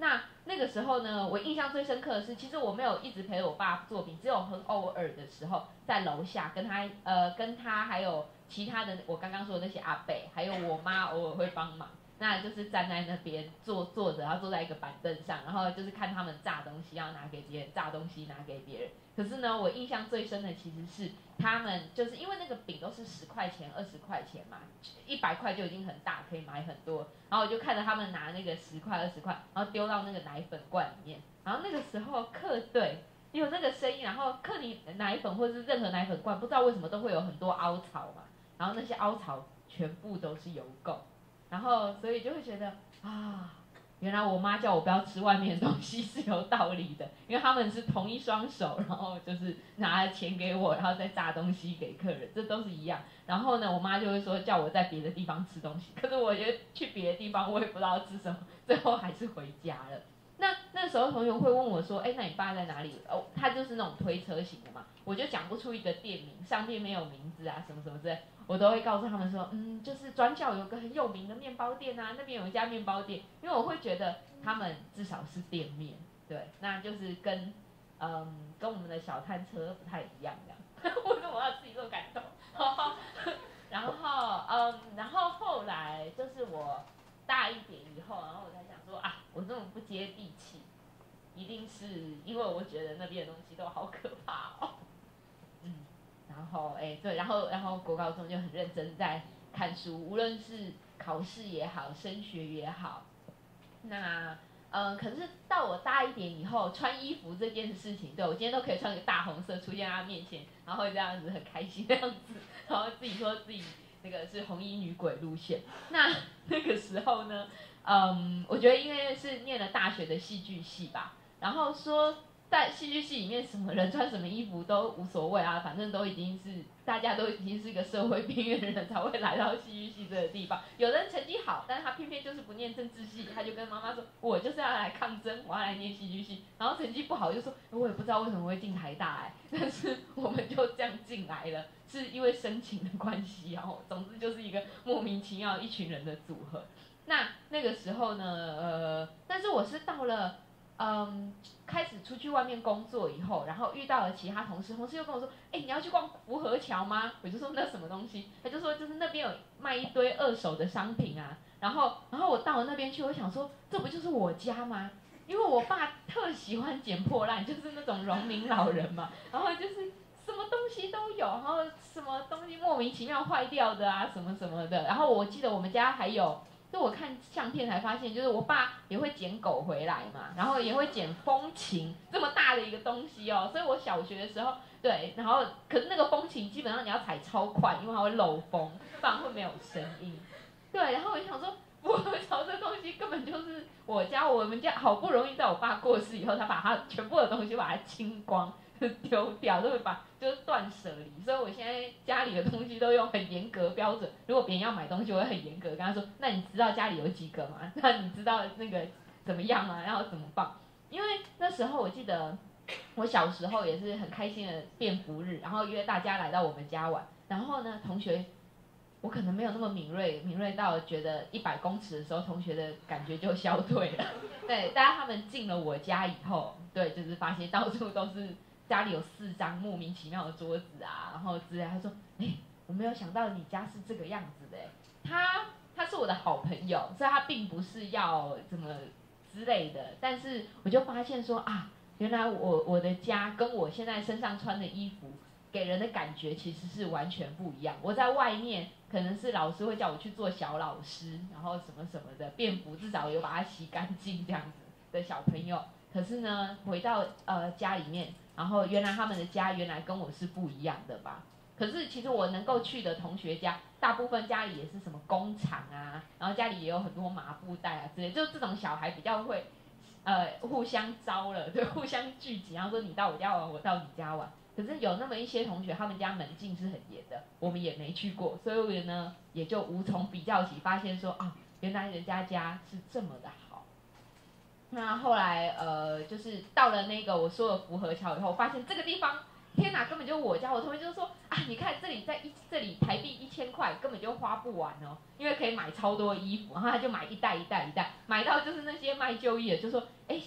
那个时候呢，我印象最深刻的是，其实我没有一直陪我爸作品，只有很偶尔的时候在楼下跟他还有其他的我刚刚说的那些阿伯，还有我妈偶尔会帮忙。那就是站在那边坐着，然后坐在一个板凳上，然后就是看他们炸东西要拿给别人，炸东西拿给别人。可是呢，我印象最深的其实是他们就是因为那个饼都是10块钱、20块钱嘛，100块就已经很大，可以买很多。然后我就看着他们拿那个10块、20块，然后丢到那个奶粉罐里面。然后那个时候对有那个声音，然后克你奶粉或者是任何奶粉罐，不知道为什么都会有很多凹槽嘛，然后那些凹槽全部都是油垢。然后，所以就会觉得啊，原来我妈叫我不要吃外面的东西是有道理的，因为他们是同一双手，然后就是拿了钱给我，然后再炸东西给客人，这都是一样。然后呢，我妈就会说叫我在别的地方吃东西，可是我觉得去别的地方我也不知道吃什么，最后还是回家了。那时候同学会问我说，那你爸在哪里？哦，他就是那种推车型的嘛，我就讲不出一个店名，上面没有名字啊，什么什么之类。我都会告诉他们说，就是转角有个很有名的面包店啊，那边有一家面包店，因为我会觉得他们至少是店面，对，那就是跟我们的小摊车不太一样这样。为什么要自己这么感动？然后后来就是我大一点以后，然后我才想说啊，我这么不接地气，一定是因为我觉得那边的东西都好可怕哦。然后对，然后国高中就很认真在看书，无论是考试也好，升学也好。那可是到我大一点以后，穿衣服这件事情，对我今天都可以穿个大红色出现在他面前，然后这样子很开心这样子，然后自己说自己那个是红衣女鬼路线。那个时候呢，我觉得因为是念了大学的戏剧系吧，然后说在戏剧系里面，什么人穿什么衣服都无所谓啊，反正都已经是大家都已经是一个社会边缘人才会来到戏剧系这个地方。有人成绩好，但是他偏偏就是不念政治系，他就跟妈妈说，我就是要来抗争，我要来念戏剧系。然后成绩不好就说，我也不知道为什么会进台大但是我们就这样进来了，是因为申请的关系，然后总之就是一个莫名其妙一群人的组合。那个时候呢，但是我是到了。开始出去外面工作以后，然后遇到了其他同事，同事又跟我说，你要去逛福和桥吗？我就说那什么东西？他就说就是那边有卖一堆二手的商品啊。然后我到了那边去，我想说这不就是我家吗？因为我爸特喜欢捡破烂，就是那种农民老人嘛，然后就是什么东西都有，然后什么东西莫名其妙坏掉的啊，什么什么的。然后我记得我们家还有。就我看相片才发现，就是我爸也会捡狗回来嘛，然后也会捡风琴这么大的一个东西哦。所以我小学的时候，对，然后可是那个风琴基本上你要踩超快，因为它会漏风，不然会没有声音。对，然后我就想说，福和桥这东西根本就是我们家好不容易在我爸过世以后，他把他全部的东西把它清光。丢掉都会就是断舍离，所以我现在家里的东西都用很严格标准。如果别人要买东西，我会很严格跟他说：“那你知道家里有几个吗？那你知道那个怎么样吗？然后怎么放？”因为那时候我记得我小时候也是很开心的便服日，然后约大家来到我们家玩。然后呢，同学，我可能没有那么敏锐到觉得100公尺的时候，同学的感觉就消退了。对，大家他们进了我家以后，对，就是发现到处都是。家里有4张莫名其妙的桌子啊，然后之类。他说：“我没有想到你家是这个样子的。”他是我的好朋友，所以他并不是要怎么之类的。但是我就发现说啊，原来我的家跟我现在身上穿的衣服给人的感觉其实是完全不一样。我在外面可能是老师会叫我去做小老师，然后什么什么的，便服至少有把它洗干净这样子的小朋友。可是呢，回到家里面。然后原来他们的家原来跟我是不一样的吧？可是其实我能够去的同学家，大部分家里也是什么工厂啊，然后家里也有很多麻布袋啊之类，就这种小孩比较会互相招了，对，互相聚集，然后说你到我家玩，我到你家玩。可是有那么一些同学，他们家门禁是很严的，我们也没去过，所以呢也就无从比较起，发现说啊，原来人家是这么的好。那后来就是到了那个我说的福和桥以后，发现这个地方，天哪，根本就是我家。我同学就说啊，你看这里这里台币1000块根本就花不完哦，因为可以买超多衣服，然后他就买一袋一袋一袋，买到就是那些卖旧衣的就说，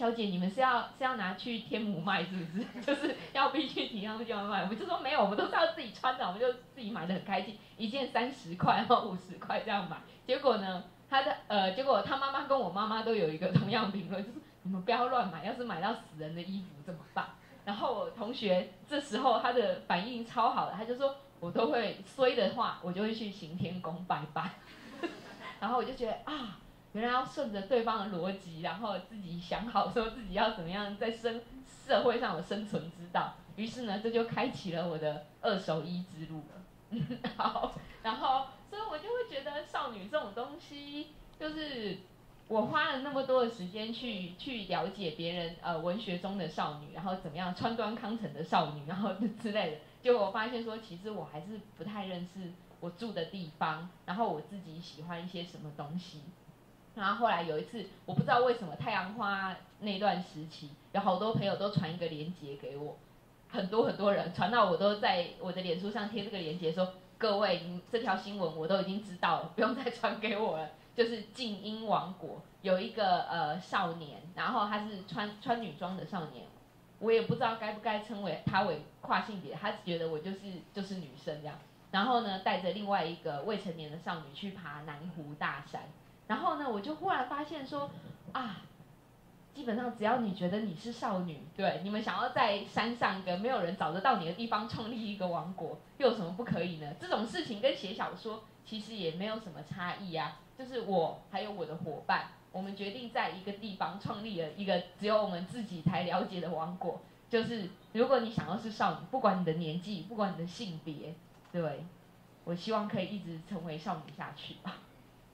小姐，你们是要拿去天母卖是不是？就是要必须提上去卖。我们就说没有，我们都是要自己穿的，我们就自己买的很开心，一件30块，然后50块这样买。结果呢，结果他妈妈跟我妈妈都有一个同样的评论，就是你们不要乱买，要是买到死人的衣服怎么办？然后我同学这时候他的反应超好的，他就说我都会衰的话，我就会去行天宫拜拜。然后我就觉得啊，原来要顺着对方的逻辑，然后自己想好说自己要怎么样在社会上有生存之道。于是呢，这就开启了我的二手衣之路了。好，然后所以我就会觉得少女这种东西，就是我花了那么多的时间去了解别人文学中的少女，然后怎么样川端康成的少女，然后之类的。结果我发现说，其实我还是不太认识我住的地方，然后我自己喜欢一些什么东西。然后后来有一次，我不知道为什么太阳花那段时期，有好多朋友都传一个链接给我，很多人传到我都在我的脸书上贴这个链接说，各位，你这条新闻我都已经知道了，不用再传给我了。就是静音王国有一个少年，然后他是穿女装的少年，我也不知道该不该称为他为跨性别，他觉得我就是女生这样。然后呢，带着另外一个未成年的少女去爬南湖大山。然后呢，我就忽然发现说，啊，基本上只要你觉得你是少女，对，你们想要在山上一个没有人找得到你的地方创立一个王国，又有什么不可以呢？这种事情跟写小说其实也没有什么差异啊。就是我还有我的伙伴，我们决定在一个地方创立了一个只有我们自己才了解的王国。就是如果你想要是少女，不管你的年纪，不管你的性别，对，我希望可以一直成为少女下去吧。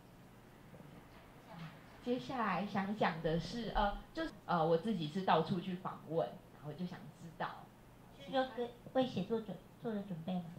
接下来想讲的是，就是我自己是到处去访问，然后就想知道， 是说为写作做的准备吗？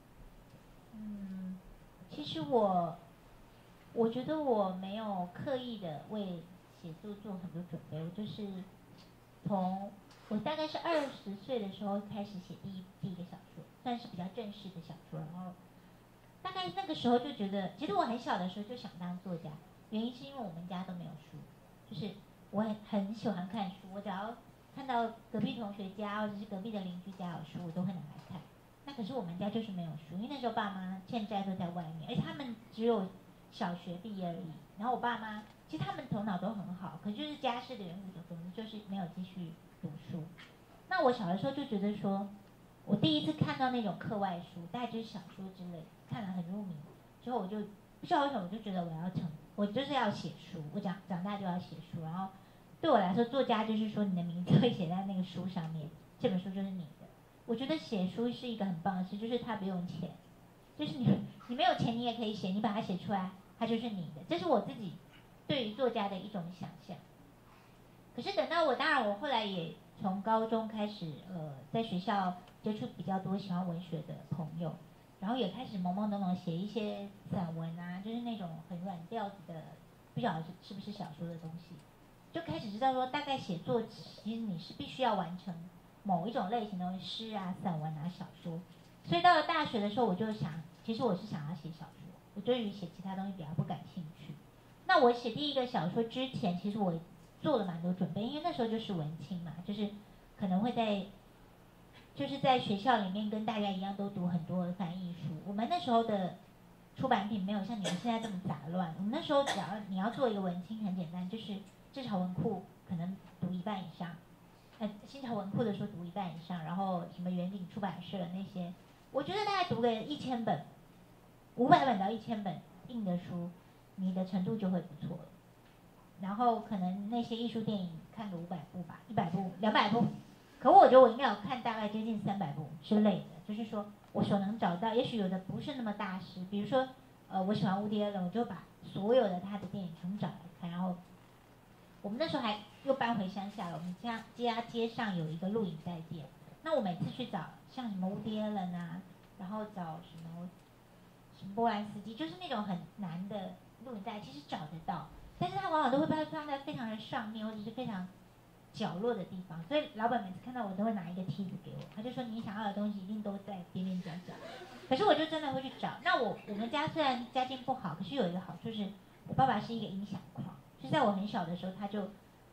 其实我觉得我没有刻意的为写作做很多准备，我就是从我大概是20岁的时候开始写第一个小说，算是比较正式的小说，然后大概那个时候就觉得，其实我很小的时候就想当作家，原因是因为我们家都没有书，就是我很喜欢看书，我只要看到隔壁同学家或者是隔壁的邻居家有书，我都会拿来看。那可是我们家就是没有书，因为那时候爸妈欠债都在外面，而且他们只有小学毕业而已。然后我爸妈其实他们头脑都很好，可就是家世的缘故，总之就是没有继续读书。那我小的时候就觉得说，我第一次看到那种课外书，大概就是小说之类，看了很入迷。之后我就不知道为什么，我就觉得我就是要写书，我长大就要写书。然后对我来说，作家就是说你的名字会写在那个书上面，这本书就是你的。我觉得写书是一个很棒的事，就是它不用钱，就是你没有钱你也可以写，你把它写出来，它就是你的。这是我自己对于作家的一种想象。可是等到当然我后来也从高中开始，在学校接触比较多喜欢文学的朋友，然后也开始懵懵懂懂写一些散文啊，就是那种很软调子的，不晓得是不是小说的东西，就开始知道说大概写作其实你是必须要完成某一种类型的诗啊、散文啊、小说。所以到了大学的时候，我就想，其实我是想要写小说，我对于写其他东西比较不感兴趣。那我写第一个小说之前，其实我做了蛮多准备，因为那时候就是文青嘛，就是可能会在学校里面跟大家一样都读很多的翻译书。我们那时候的出版品没有像你们现在这么杂乱，我们那时候只要你要做一个文青，很简单，就是至少文库可能读一半以上，新潮文库的书读一半以上，然后什么圆顶出版社那些，我觉得大概读个1000本，500本到1000本印的书，你的程度就会不错了。然后可能那些艺术电影看个500部吧，100部、200部，可我觉得我应该有看大概接近300部之类的，就是说我所能找到，也许有的不是那么大师，比如说我喜欢伍迪·艾伦，我就把所有的他的电影全部找来看，然后我们那时候还又搬回乡下了，我们家街上有一个录影带店，那我每次去找像什么伍迪·艾伦啊，然后找什么波兰斯基，就是那种很难的录影带，其实找得到。但是他往往都会把它放在非常的上面，或者是非常角落的地方，所以老板每次看到我都会拿一个梯子给我，他就说你想要的东西一定都在边边角角。可是我就真的会去找。那我们家虽然家境不好，可是有一个好处是，我爸爸是一个音响狂，就在我很小的时候他就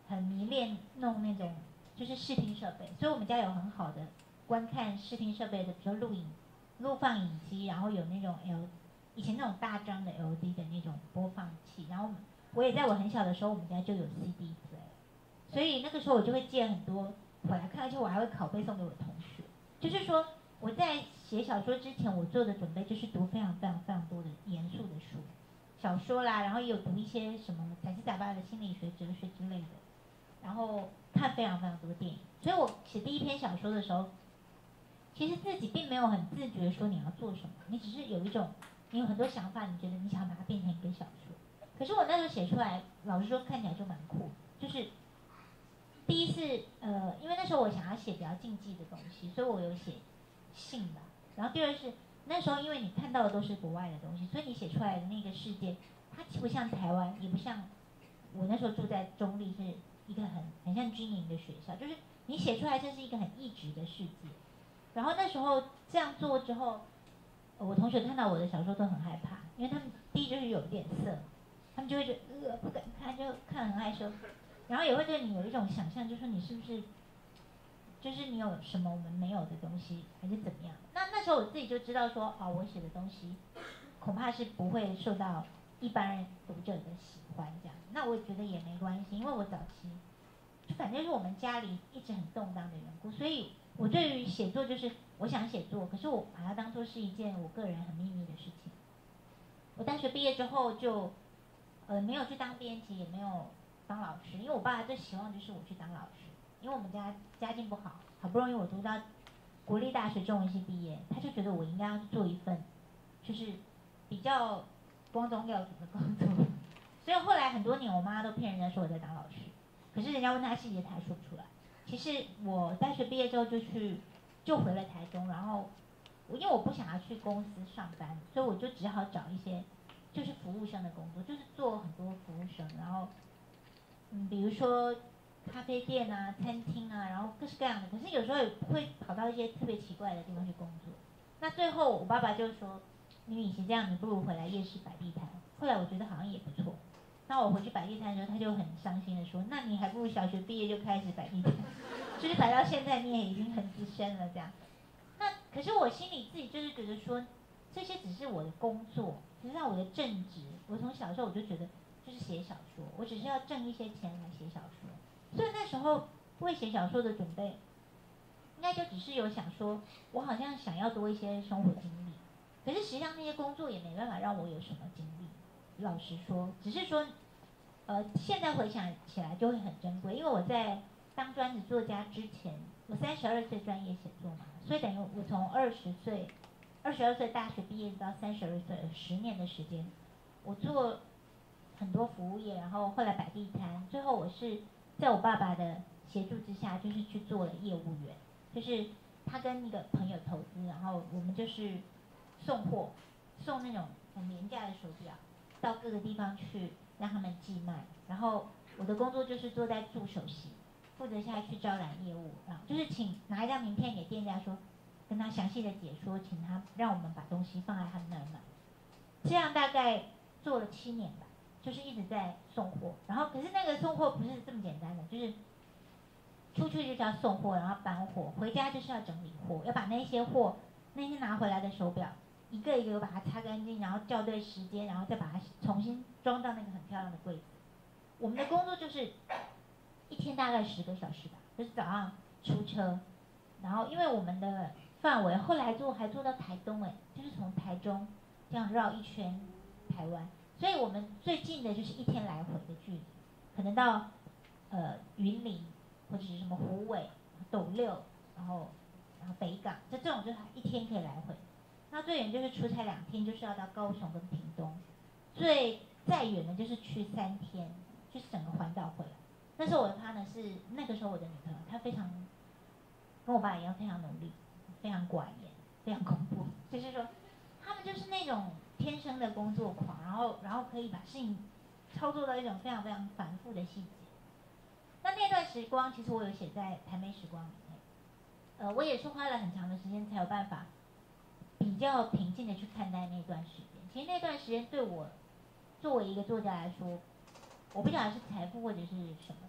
很迷恋弄那种就是视听设备，所以我们家有很好的观看视听设备的，比如说录放影机，然后有那种以前那种大张的 LD 的那种播放器，然后我也在我很小的时候，我们家就有 CD player，所以那个时候我就会借很多回来看，而且我还会拷贝送给我的同学。就是说我在写小说之前，我做的准备就是读非常非常非常多的严肃的书，小说啦，然后也有读一些什么杂七杂八的心理学、哲学之类的，然后看非常非常多电影。所以我写第一篇小说的时候，其实自己并没有很自觉说你要做什么，你只是有一种你有很多想法，你觉得你想把它变成一个小说。可是我那时候写出来，老实说看起来就蛮酷，就是第一是因为那时候我想要写比较禁忌的东西，所以我有写性吧。然后第二是那时候因为你看到的都是国外的东西，所以你写出来的那个世界，它既不像台湾，也不像我那时候住在中立，是一个很像军营的学校，就是你写出来这是一个很异质的世界。然后那时候这样做之后，我同学看到我的小说都很害怕，因为他们第一就是有点色，他们就会觉得不敢看，就看很害羞。然后也会对你有一种想象，就是说你是不是，就是你有什么我们没有的东西，还是怎么样？那时候我自己就知道说，我写的东西恐怕是不会受到一般人读者的喜欢这样。那我觉得也没关系，因为我早期就反正是我们家里一直很动荡的缘故，所以我对于写作就是我想写作，可是我把它当作是一件我个人很秘密的事情。我大学毕业之后就没有去当编辑，也没有当老师，因为我爸最希望就是我去当老师，因为我们家境不好，好不容易我读到国立大学中文系毕业，他就觉得我应该要做一份就是比较光宗耀祖的工作，所以后来很多年我妈都骗人家说我在当老师，可是人家问他细节他还说不出来。其实我大学毕业之后就回了台中，然后因为我不想要去公司上班，所以我就只好找一些就是服务生的工作，就是做很多服务生，然后比如说咖啡店啊、餐厅啊，然后各式各样的。可是有时候也会跑到一些特别奇怪的地方去工作。那最后我爸爸就说：“你与其这样，你不如回来夜市摆地摊。”后来我觉得好像也不错。那我回去摆地摊的时候，他就很伤心的说：“那你还不如小学毕业就开始摆地摊，就是摆到现在你也已经很资深了这样。”那可是我心里自己就是觉得说，这些只是我的工作，只是让我的正职。我从小时候我就觉得，就是写小说，我只是要挣一些钱来写小说。所以那时候为写小说的准备，应该就只是有想说，我好像想要多一些生活经历。可是实际上那些工作也没办法让我有什么经历。老实说，只是说，现在回想起来就会很珍贵，因为我在当专职作家之前，我32岁专业写作嘛，所以等于我从22岁大学毕业到32岁10年的时间，我做很多服务业，然后后来摆地摊，最后我是在我爸爸的协助之下，就是去做了业务员，就是他跟一个朋友投资，然后我们就是送货，送那种很廉价的手表到各个地方去让他们寄卖，然后我的工作就是坐在助手席，负责下去招揽业务，就是拿一张名片给店家说，跟他详细的解说，请他让我们把东西放在他们那儿买，这样大概做了7年吧，就是一直在送货，然后可是那个送货不是这么简单的，就是出去就是要送货，然后搬货，回家就是要整理货，要把那些拿回来的手表一个一个把它擦干净，然后校对时间，然后再把它重新装到那个很漂亮的柜子。我们的工作就是一天大概10个小时吧，就是早上出车，然后因为我们的范围后来还做到台东，就是从台中这样绕一圈台湾，所以我们最近的就是一天来回的距离，可能到云林或者是什么虎尾、斗六，然后北港，这种就是一天可以来回。那最远就是出差2天，就是要到高雄跟屏东，再远的就是去3天，就是整个环岛回来。那时候我的 partner 是那个时候我的女朋友，她非常跟我爸一样非常努力，非常寡言，非常恐怖，就是说他们就是那种天生的工作狂，然后可以把事情操作到一种非常非常繁复的细节。那段时光其实我有写在台美时光里面，我也是花了很长的时间才有办法比较平静的去看待那段时间。其实那段时间对我作为一个作家来说，我不晓得是财富或者是什么，但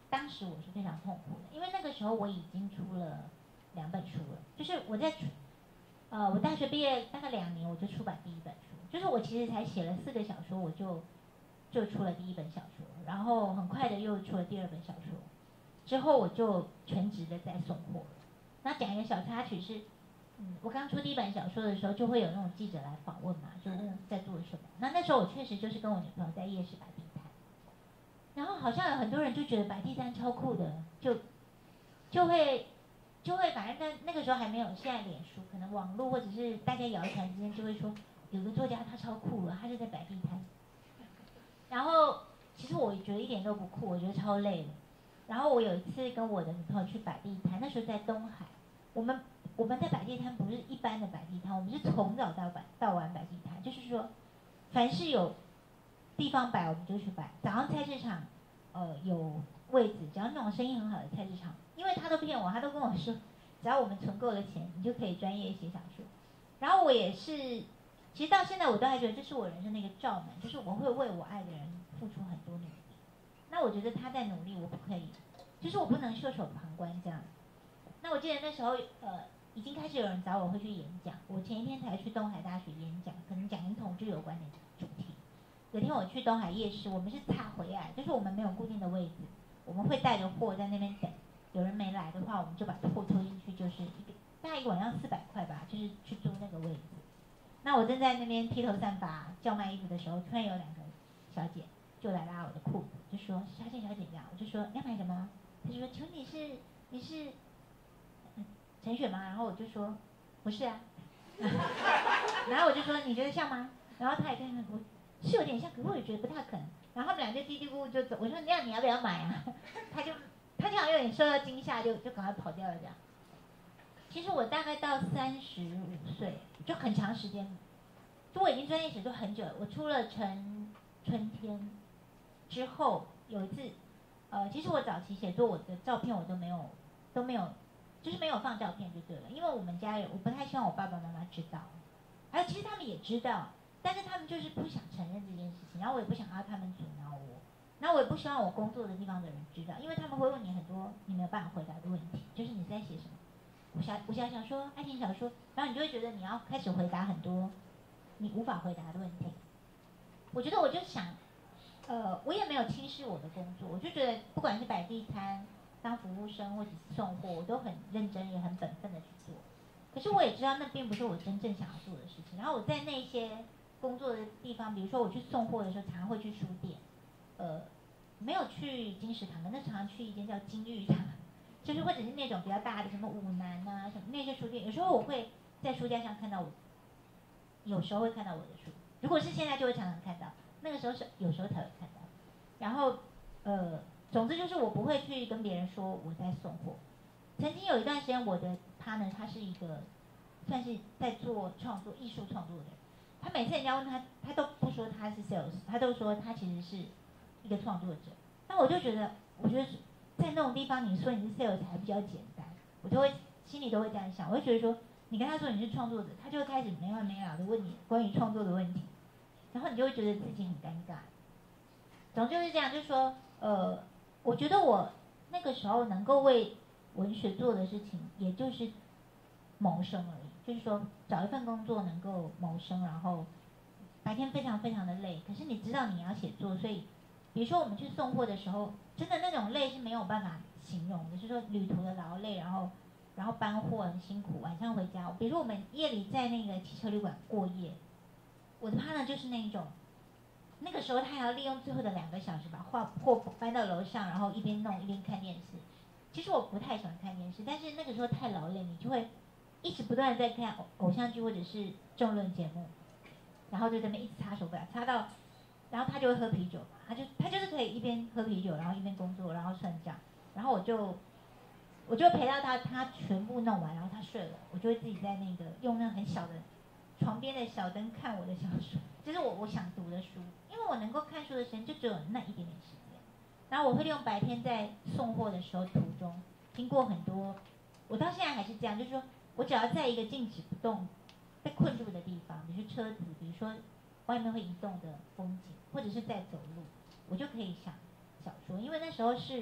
当时我是非常痛苦的，因为那个时候我已经出了2本书了，就是我大学毕业大概2年我就出版第1本书，就是我其实才写了4个小说，我就出了第1本小说，然后很快的又出了第2本小说，之后我就全职的在送货了。那讲一个小插曲是，我刚出第1本小说的时候，就会有那种记者来访问嘛，就问在做什么。那时候我确实就是跟我女朋友在夜市摆地摊，然后好像有很多人就觉得摆地摊超酷的，就会反正那个时候还没有现在脸书，可能网络或者是大家谣传之间就会说有个作家他超酷了，他就在摆地摊。然后其实我觉得一点都不酷，我觉得超累的。然后我有一次跟我的女朋友去摆地摊，那时候在东海，我们在摆地摊不是一般的摆地摊，我们是从早到晚摆地摊，就是说凡是有地方摆我们就去摆。早上菜市场有位置，只要那种生意很好的菜市场，因为他都骗我，他都跟我说只要我们存够了钱，你就可以专业写小说。然后我也是，其实到现在我都还觉得这是我人生的一个罩门，就是我会为我爱的人付出很多努力。那我觉得他在努力，我不可以，就是我不能袖手旁观这样。那我记得那时候已经开始有人找我会去演讲，我前一天才去东海大学演讲，可能讲跟同志有关的主题。有天我去东海夜市，我们是岔回来，就是我们没有固定的位置，我们会带着货在那边等，有人没来的话，我们就把货拖进去，就是大概一个晚上400块吧，就是去租那个位置。那我正在那边披头散发叫卖衣服的时候，突然有2个小姐就来拉我的裤子，就说小姐这样，我就说要买什么？她就说请问你是陈雪吗？然后我就说不是啊，然后我就说你觉得像吗？然后她也跟我是有点像，可是我也觉得不太可能。然后他们俩就嘀嘀咕咕就走，我说那样你要不要买啊？他就好像有点受到惊吓，就赶快跑掉了这样。其实我大概到35岁，就很长时间，就我已经专业写作很久了。我出了春天之后有一次，其实我早期写作我的照片我都没有，就是没有放照片就对了，因为我们家我不太希望我爸爸妈妈知道，还有其实他们也知道，但是他们就是不想承认这件事情，然后我也不想要他们阻挠我，然后我也不希望我工作的地方的人知道，因为他们会问你很多你没有办法回答的问题，就是你在写什么。武侠小说、爱情小说，然后你就会觉得你要开始回答很多你无法回答的问题。我觉得我就想，我也没有轻视我的工作，我就觉得不管是摆地摊、当服务生或者是送货，我都很认真也很本分的去做。可是我也知道那并不是我真正想要做的事情。然后我在那些工作的地方，比如说我去送货的时候，常常会去书店，没有去金石堂，那常常去一间叫金玉堂。就是或者是那种比较大的什么五南啊什么那些书店，有时候我会在书架上看到有时候会看到我的书，如果是现在就会常常看到，那个时候是有时候才会看到。然后总之就是我不会去跟别人说我在送货。曾经有一段时间，我的 partner 他是一个算是在做创作艺术创作的人，他每次人家问他，他都不说他是 sales， 他都说他其实是一个创作者。那我就觉得在那种地方，你说你是 sales 还比较简单，我就会心里都会这样想，我会觉得说，你跟他说你是创作者，他就会开始没完没了的问你关于创作的问题，然后你就会觉得自己很尴尬。总之就是这样，就是说，我觉得我那个时候能够为文学做的事情，也就是谋生而已，就是说找一份工作能够谋生，然后白天非常非常的累，可是你知道你要写作，所以比如说我们去送货的时候，真的那种累是没有办法形容的，就是说旅途的劳累，然后搬货很辛苦，晚上回家，比如说我们夜里在那个汽车旅馆过夜，我的 partner 就是那一种，那个时候他还要利用最后的2个小时把货搬到楼上，然后一边弄一边看电视。其实我不太喜欢看电视，但是那个时候太劳累，你就会一直不断的在看偶像剧或者是政论节目，然后就在那边一直擦手表，擦到，然后他就会喝啤酒嘛，他就是可以一边喝啤酒，然后一边工作，然后算账，然后我就陪到他全部弄完，然后他睡了，我就会自己在那个用那很小的床边的小灯看我的小说，就是我想读的书，因为我能够看书的时间就只有那一点点时间，然后我会利用白天在送货的时候途中经过很多，我到现在还是这样，就是说我只要在一个静止不动被困住的地方，比如说车子，比如说外面会移动的风景，或者是在走路，我就可以想小说，因为那时候是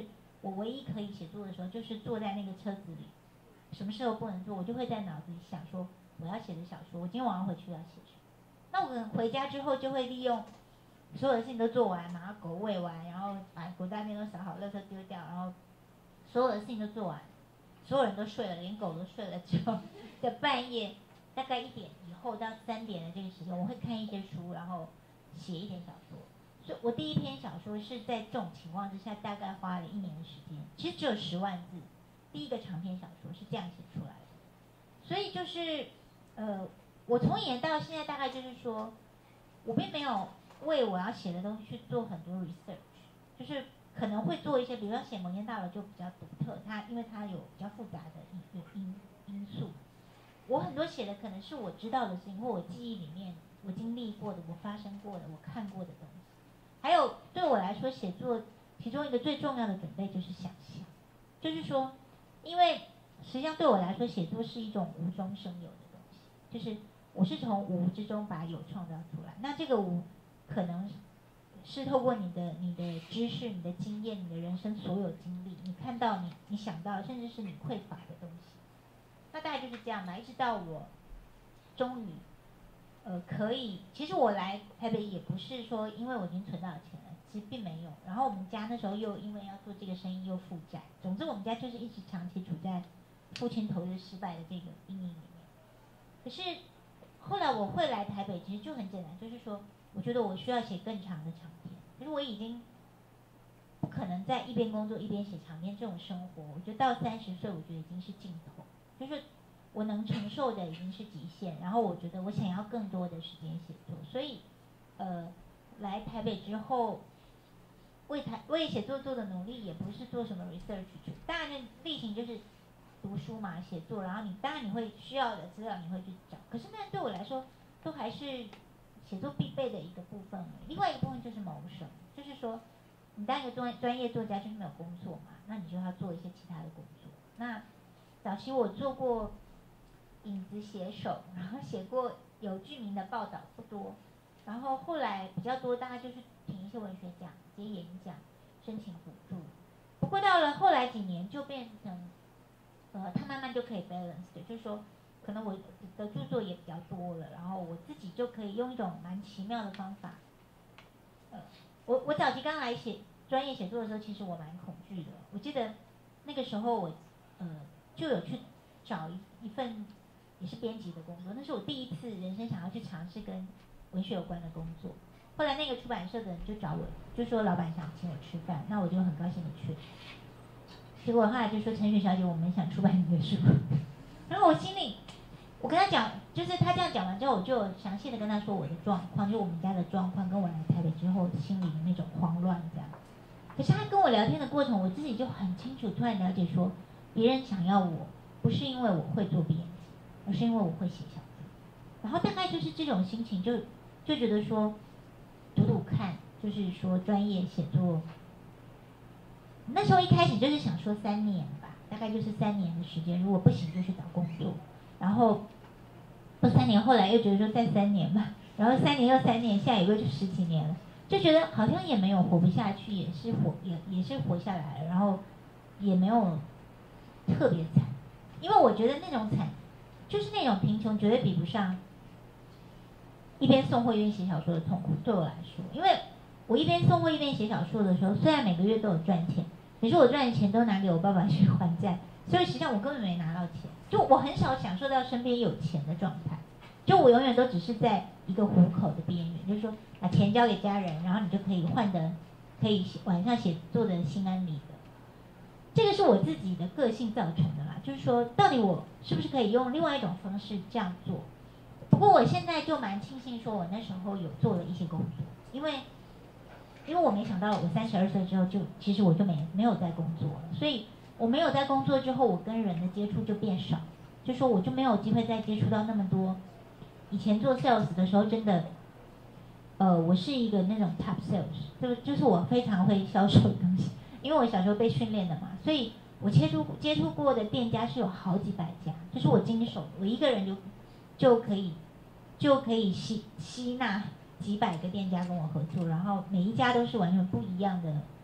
我唯一可以写作的时候，就是坐在那个车子里，什么时候不能做，我就会在脑子里想说我要写的小说，我今天晚上回去要写什么。那我可能回家之后就会利用所有的事情都做完，把狗喂完，然后把狗大便都扫好，垃圾丢掉，然后所有的事情都做完，所有人都睡了，连狗都睡了之后的半夜，大概1点以后到3点的这个时间，我会看一些书，然后写一点小说。所以我第一篇小说是在这种情况之下，大概花了1年的时间，其实只有10万字，第一个长篇小说是这样写出来的。所以就是我从以前到现在大概就是说，我并没有为我要写的东西去做很多 research， 就是可能会做一些，比如说写《摩天大楼》就比较独特，因为它有比较复杂的因素。我很多写的可能是我知道的事情，或我记忆里面我经历过的、我发生过的、我看过的东西。还有对我来说，写作其中一个最重要的准备就是想象，就是说，因为实际上对我来说，写作是一种无中生有的东西，就是我是从无之中把有创造出来。那这个无可能是透过你的知识、你的经验、你的人生所有经历，你看到你想到，甚至是你匮乏的东西。那大概就是这样吧，一直到我终于可以，其实我来台北也不是说因为我已经存到了钱了，其实并没有。然后我们家那时候又因为要做这个生意又负债，总之我们家就是一直长期处在父亲投资失败的这个阴影里面。可是后来我会来台北，其实就很简单，就是说我觉得我需要写更长的长篇，就是我已经不可能在一边工作一边写长篇这种生活，我觉得到30岁，我觉得已经是尽头，就是我能承受的已经是极限，然后我觉得我想要更多的时间写作，所以，来台北之后，为写作做的努力也不是做什么 research， 当然例行就是读书嘛，写作，然后当然你会需要的资料你会去找，可是那对我来说都还是写作必备的一个部分。另外一个部分就是谋生，就是说你当一个专业作家就是没有工作嘛，那你就要做一些其他的工作。那早期我做过影子写手，然后写过有剧名的报道不多，然后后来比较多大概就是评一些文学奖、接演讲、申请补助。不过到了后来几年就变成，它慢慢就可以 balance 的，就是说可能我的著作也比较多了，然后我自己就可以用一种蛮奇妙的方法。我早期刚来专业写作的时候，其实我蛮恐惧的。我记得那个时候我就有去找一份也是编辑的工作，那是我第一次人生想要去尝试跟文学有关的工作。后来那个出版社的人就找我，就说老板想请我吃饭，那我就很高兴的去。结果后来就说陈雪小姐，我们想出版你的书。然后我心里，我跟他讲，就是他这样讲完之后，我就详细的跟他说我的状况，就我们家的状况，跟我来台北之后心里的那种慌乱这样。可是他跟我聊天的过程，我自己就很清楚，突然了解说，别人想要我，不是因为我会做编辑，而是因为我会写小说。然后大概就是这种心情就觉得说，读读看，就是说专业写作。那时候一开始就是想说3年吧，大概就是3年的时间，如果不行就去找工作。然后不3年，后来又觉得说再3年吧，然后3年又3年，现在有个就10几年了，就觉得好像也没有活不下去，也是活下来了，然后也没有特别惨，因为我觉得那种惨，就是那种贫穷绝对比不上一边送货一边写小说的痛苦。对我来说，因为我一边送货一边写小说的时候，虽然每个月都有赚钱，可是我赚的钱都拿给我爸爸去还债，所以实际上我根本没拿到钱，就我很少享受到身边有钱的状态，就我永远都只是在一个糊口的边缘，就是说把钱交给家人，然后你就可以换得可以晚上写作的心安理得。这个是我自己的个性造成的啦，就是说到底我是不是可以用另外一种方式这样做。不过我现在就蛮庆幸说我那时候有做了一些工作，因为我没想到我32岁之后其实我就没有在工作了，所以我没有在工作之后，我跟人的接触就变少，就说我就没有机会再接触到那么多。以前做 sales 的时候真的我是一个那种 top sales， 就是我非常会销售的东西，因为我小时候被训练的嘛，所以我接触过的店家是有好几百家，就是我经手的，我一个人就可以吸纳几百个店家跟我合作，然后每一家都是完全不一样的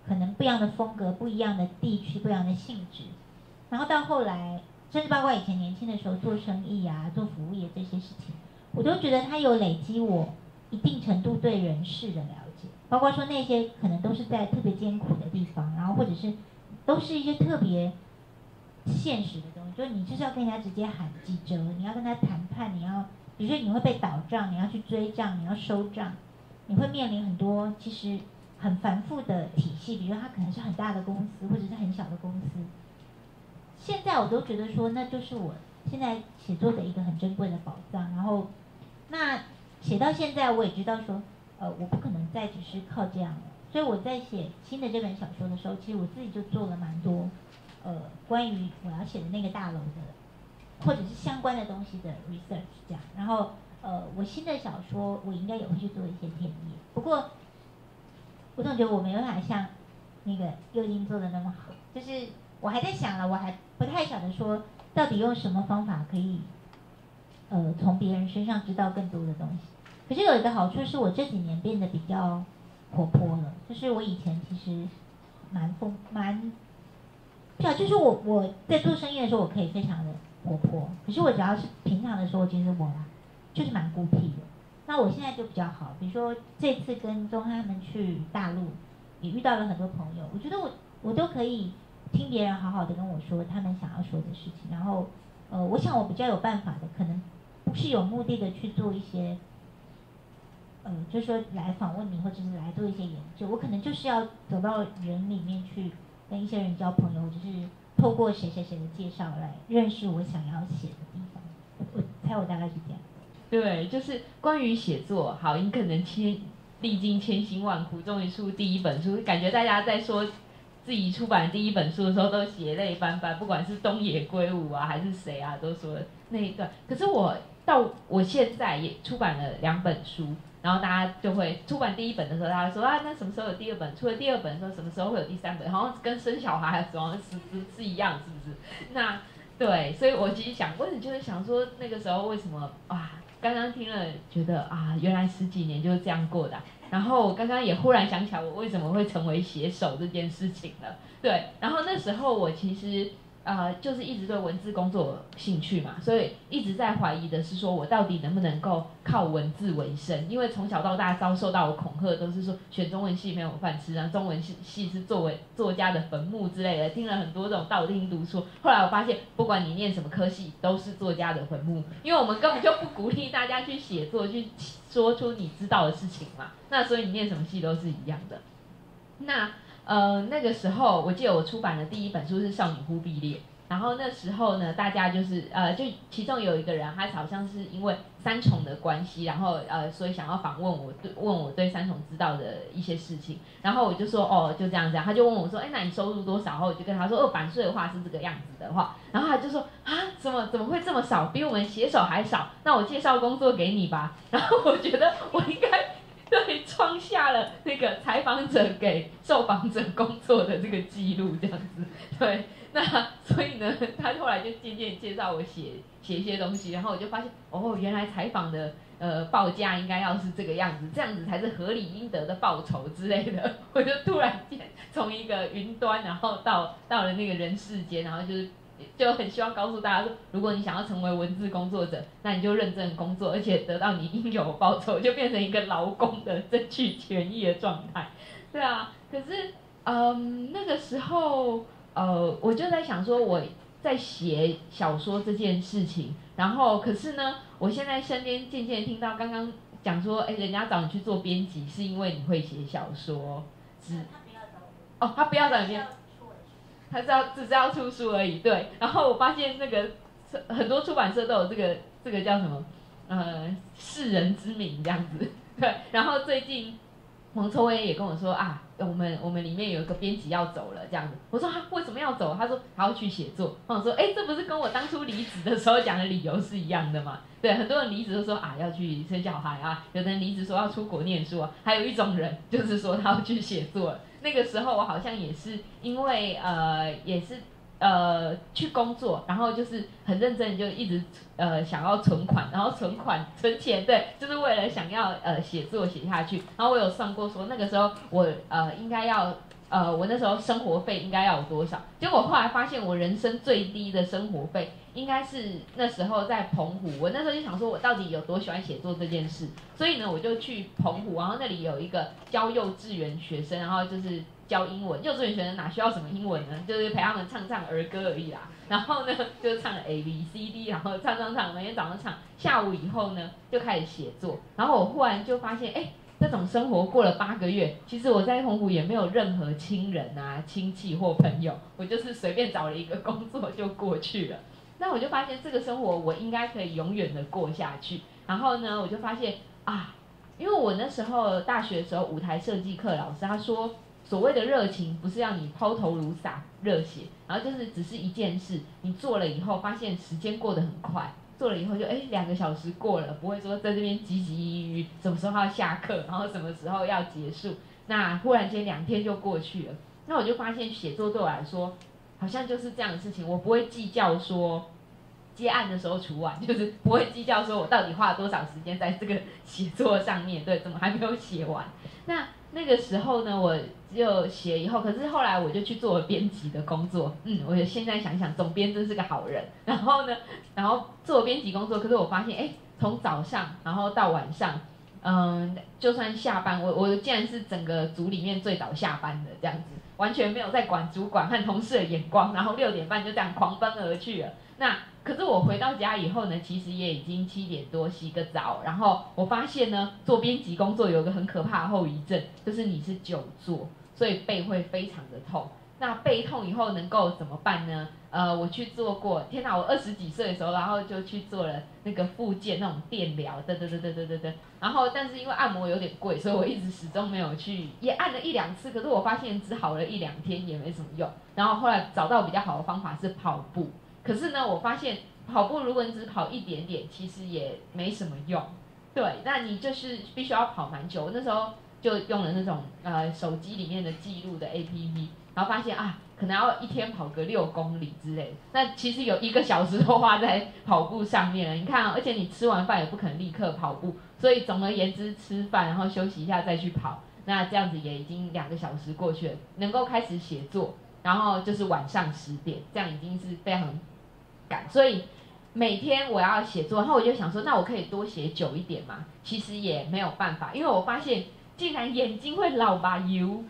可能不一样的风格、不一样的地区、不一样的性质。然后到后来，甚至包括以前年轻的时候做生意啊、做服务业这些事情，我都觉得它有累积我一定程度对人事的了解，包括说那些可能都是在特别艰苦的地方，然后或者是都是一些特别现实的东西，就是你就是要跟人家直接喊几折，你要跟他谈判，你要比如说你会被倒账，你要去追账，你要收账，你会面临很多其实很繁复的体系，比如说它可能是很大的公司或者是很小的公司。现在我都觉得说，那就是我现在写作的一个很珍贵的宝藏。然后，那写到现在，我也知道说，我不可能再只是靠这样了。所以我在写新的这本小说的时候，其实我自己就做了蛮多，关于我要写的那个大楼的，或者是相关的东西的 research 这样。然后，我新的小说我应该也会去做一些田野。不过，我总觉得我没办法像那个佑金做的那么好，就是我还在想了，我还不太晓得说到底用什么方法可以，从别人身上知道更多的东西。可是有一个好处是我这几年变得比较活泼了，就是我以前其实不晓得，就是我在做生意的时候我可以非常的活泼，可是我只要是平常的时候，其实我就是蛮孤僻的。那我现在就比较好，比如说这次跟钟汉他们去大陆，也遇到了很多朋友，我觉得我都可以听别人好好的跟我说他们想要说的事情，然后我想我比较有办法的，可能不是有目的的去做一些，就是说来访问你或者是来做一些研究，我可能就是要走到人里面去跟一些人交朋友，就是透过谁谁谁的介绍来认识我想要写的地方。我猜我大概是这样。 对，就是关于写作，好，你可能历经千辛万苦，终于出第一本书，感觉大家在说自己出版第一本书的时候都血泪斑斑，不管是东野圭吾啊还是谁啊，都说那一段。可是我现在也出版了2本书，然后大家就会出版第一本的时候，大家说啊，那什么时候有第2本？出了第2本的时候，什么时候会有第3本？好像跟生小孩的时候是一样，是不是？那对，所以我其实想问，就是想说那个时候为什么啊？刚刚听了，觉得啊，原来10几年就是这样过的然后我刚刚也忽然想起来，我为什么会成为写手这件事情了。对，然后那时候我其实就是一直对文字工作有兴趣嘛，所以一直在怀疑的是说我到底能不能够靠文字为生，因为从小到大遭受到的恐吓都是说选中文系没有饭吃，然后中文系是作为作家的坟墓之类的，听了很多这种道听途说。后来我发现，不管你念什么科系，都是作家的坟墓，因为我们根本就不鼓励大家去写作，去说出你知道的事情嘛。那所以你念什么系都是一样的。那个时候，我记得我出版的第1本书是《少女忽必烈》，然后那时候呢，大家就是就其中有一个人，他好像是因为三重的关系，然后所以想要访问我，问我对三重知道的一些事情，然后我就说哦，就这样，他就问我说，哎，那你收入多少？然后我就跟他说，版税的话是这个样子的话，然后他就说啊，怎么会这么少？比我们写手还少？那我介绍工作给你吧。然后我觉得我应该。对，创下了那个采访者给受访者工作的这个记录，这样子。对，那所以呢，他后来就渐渐介绍我写一些东西，然后我就发现，哦，原来采访的报价应该要是这个样子，这样子才是合理应得的报酬之类的。我就突然间从一个云端，然后到了那个人世间，然后就很希望告诉大家说，如果你想要成为文字工作者，那你就认真工作，而且得到你应有的报酬，就变成一个劳工的争取权益的状态。对啊，可是那个时候我就在想说，我在写小说这件事情，然后可是呢，我现在身边渐渐听到刚刚讲说，哎，人家找你去做编辑，是因为你会写小说， 他不要找我。 哦，他不要找你编。他只是要出书而已，对。然后我发现那个很多出版社都有这个叫什么世人之名这样子，对。然后最近王秋薇也跟我说啊，我们里面有一个编辑要走了这样子。我说他为什么要走？他说他要去写作。我说哎，这不是跟我当初离职的时候讲的理由是一样的吗？对，很多人离职都说啊要去生小孩啊，有的人离职说要出国念书啊，还有一种人就是说他要去写作了。那个时候我好像也是因为也是去工作，然后就是很认真，就一直想要存款，然后存钱，对，就是为了想要写作写下去。然后我有算过说那个时候我应该要我那时候生活费应该要有多少。结果后来发现我人生最低的生活费应该是那时候在澎湖。我那时候就想说我到底有多喜欢写作这件事，所以呢我就去澎湖，然后那里有一个教幼稚园学生，然后就是教英文。幼稚园学生哪需要什么英文呢？就是陪他们唱唱儿歌而已啦。然后呢就唱 ABCD， 然后唱，每天早上唱，下午以后呢就开始写作。然后我忽然就发现，这种生活过了8个月，其实我在澎湖也没有任何亲人啊、亲戚或朋友，我就是随便找了一个工作就过去了。那我就发现这个生活我应该可以永远的过下去。然后呢，我就发现啊，因为我那时候大学的时候舞台设计课老师他说，所谓的热情不是要你抛头颅洒热血，然后就是只是一件事，你做了以后发现时间过得很快。做了以后就2个小时过了，不会说在这边汲汲营营什么时候要下课，然后什么时候要结束，那忽然间2天就过去了。那我就发现写作对我来说好像就是这样的事情，我不会计较说接案的时候除完，就是不会计较说我到底花了多少时间在这个写作上面，对，怎么还没有写完。那个时候呢，我就写以后，可是后来我就去做了编辑的工作。我现在想想，总编真是个好人。然后做编辑工作，可是我发现，从早上然后到晚上，就算下班，我竟然是整个组里面最早下班的这样子，完全没有在管主管和同事的眼光，然后6点半就这样狂奔而去了。那可是我回到家以后呢，其实也已经7点多，洗个澡，然后我发现呢，做编辑工作有一个很可怕的后遗症，就是你是久坐，所以背会非常的痛。那背痛以后能够怎么办呢？我去做过，天哪，我20几岁的时候，然后就去做了那个复健那种电疗，然后但是因为按摩有点贵，所以我一直始终没有去，也按了1、2次，可是我发现只好了1、2天也没什么用。然后后来找到比较好的方法是跑步。可是呢，我发现跑步如果你只跑一点点，其实也没什么用。对，那你就是必须要跑蛮久。那时候就用了那种手机里面的记录的 APP， 然后发现可能要1天跑个6公里之类的。那其实有1个小时都花在跑步上面了。你看而且你吃完饭也不可能立刻跑步，所以总而言之，吃饭然后休息一下再去跑。那这样子也已经2个小时过去了，能够开始写作，然后就是晚上10点，这样已经是非常赶。所以每天我要写作，然后我就想说，那我可以多写久一点嘛？其实也没有办法，因为我发现竟然眼睛会老吧油。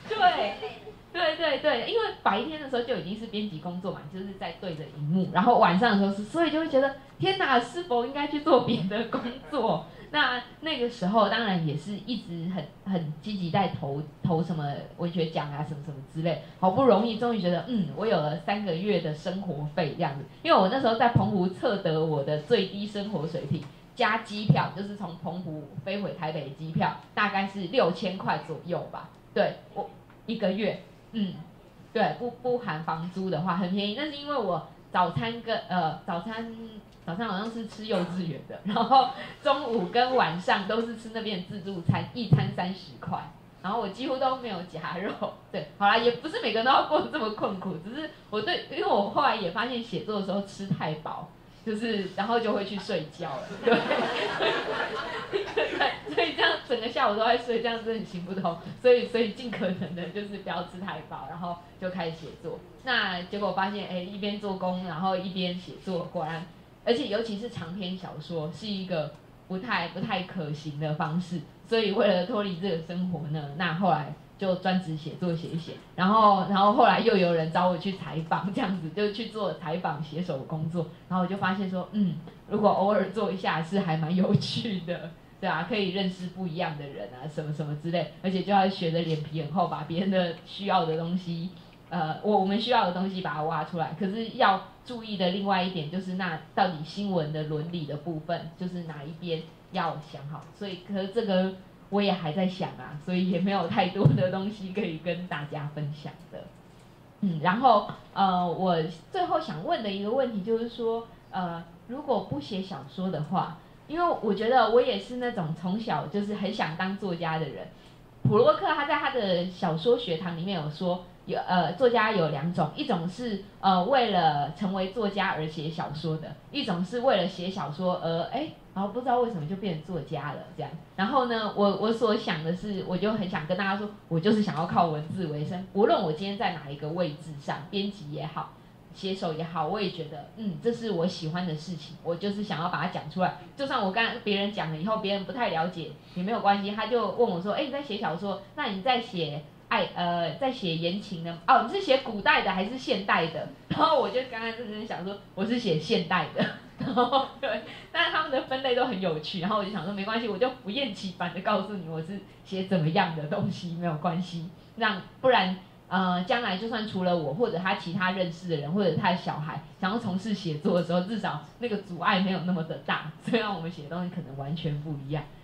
对，因为白天的时候就已经是编辑工作嘛，就是在对着荧幕，然后晚上的时候是，所以就会觉得天哪，是否应该去做别的工作？那个时候当然也是一直很积极在投什么文学奖啊什么什么之类，好不容易终于觉得我有了3个月的生活费这样子。因为我那时候在澎湖测得我的最低生活水平加机票，就是从澎湖飞回台北的机票大概是6000块左右吧。对，我1个月，对，不含房租的话很便宜。那是因为我早餐好像是吃幼稚园的，然后中午跟晚上都是吃那边的自助餐，一餐30块，然后我几乎都没有夹肉。对，好啦，也不是每个人都要过得这么困苦，只是因为我后来也发现写作的时候吃太饱，就是然后就会去睡觉了。对，所以这样整个下午都在睡，这样真的很行不通。所以尽可能的就是不要吃太饱，然后就开始写作。那结果发现，一边做工，然后一边写作，果然。而且尤其是长篇小说是一个不太可行的方式，所以为了脱离这个生活呢，那后来就专职写作写一写，然后后来又有人找我去采访，这样子就去做采访写手工作，然后我就发现说，如果偶尔做一下是还蛮有趣的，对啊，可以认识不一样的人啊，什么什么之类，而且就要学的脸皮很厚，把别人的需要的东西。我们需要的东西把它挖出来，可是要注意的另外一点就是，那到底新闻的伦理的部分，就是哪一边要想好。所以，可是这个我也还在想啊，所以也没有太多的东西可以跟大家分享的。然后我最后想问的一个问题就是说，如果不写小说的话，因为我觉得我也是那种从小就是很想当作家的人。普洛克他在他的小说学堂里面有说。作家有2种，一种是为了成为作家而写小说的，一种是为了写小说而然后不知道为什么就变成作家了这样。然后呢，我所想的是，我就很想跟大家说，我就是想要靠文字为生，无论我今天在哪一个位置上，编辑也好，写手也好，我也觉得，这是我喜欢的事情，我就是想要把它讲出来。就算我跟别人讲了以后，别人不太了解也没有关系，他就问我说，你在写小说，那你在写在写言情的哦，你是写古代的还是现代的？然后我就刚刚就是想说，我是写现代的。然后对，但是他们的分类都很有趣，然后我就想说没关系，我就不厌其烦的告诉你我是写怎么样的东西，没有关系，不然将来就算除了我或者他其他认识的人或者他的小孩想要从事写作的时候，至少那个阻碍没有那么的大，虽然我们写的东西可能完全不一样。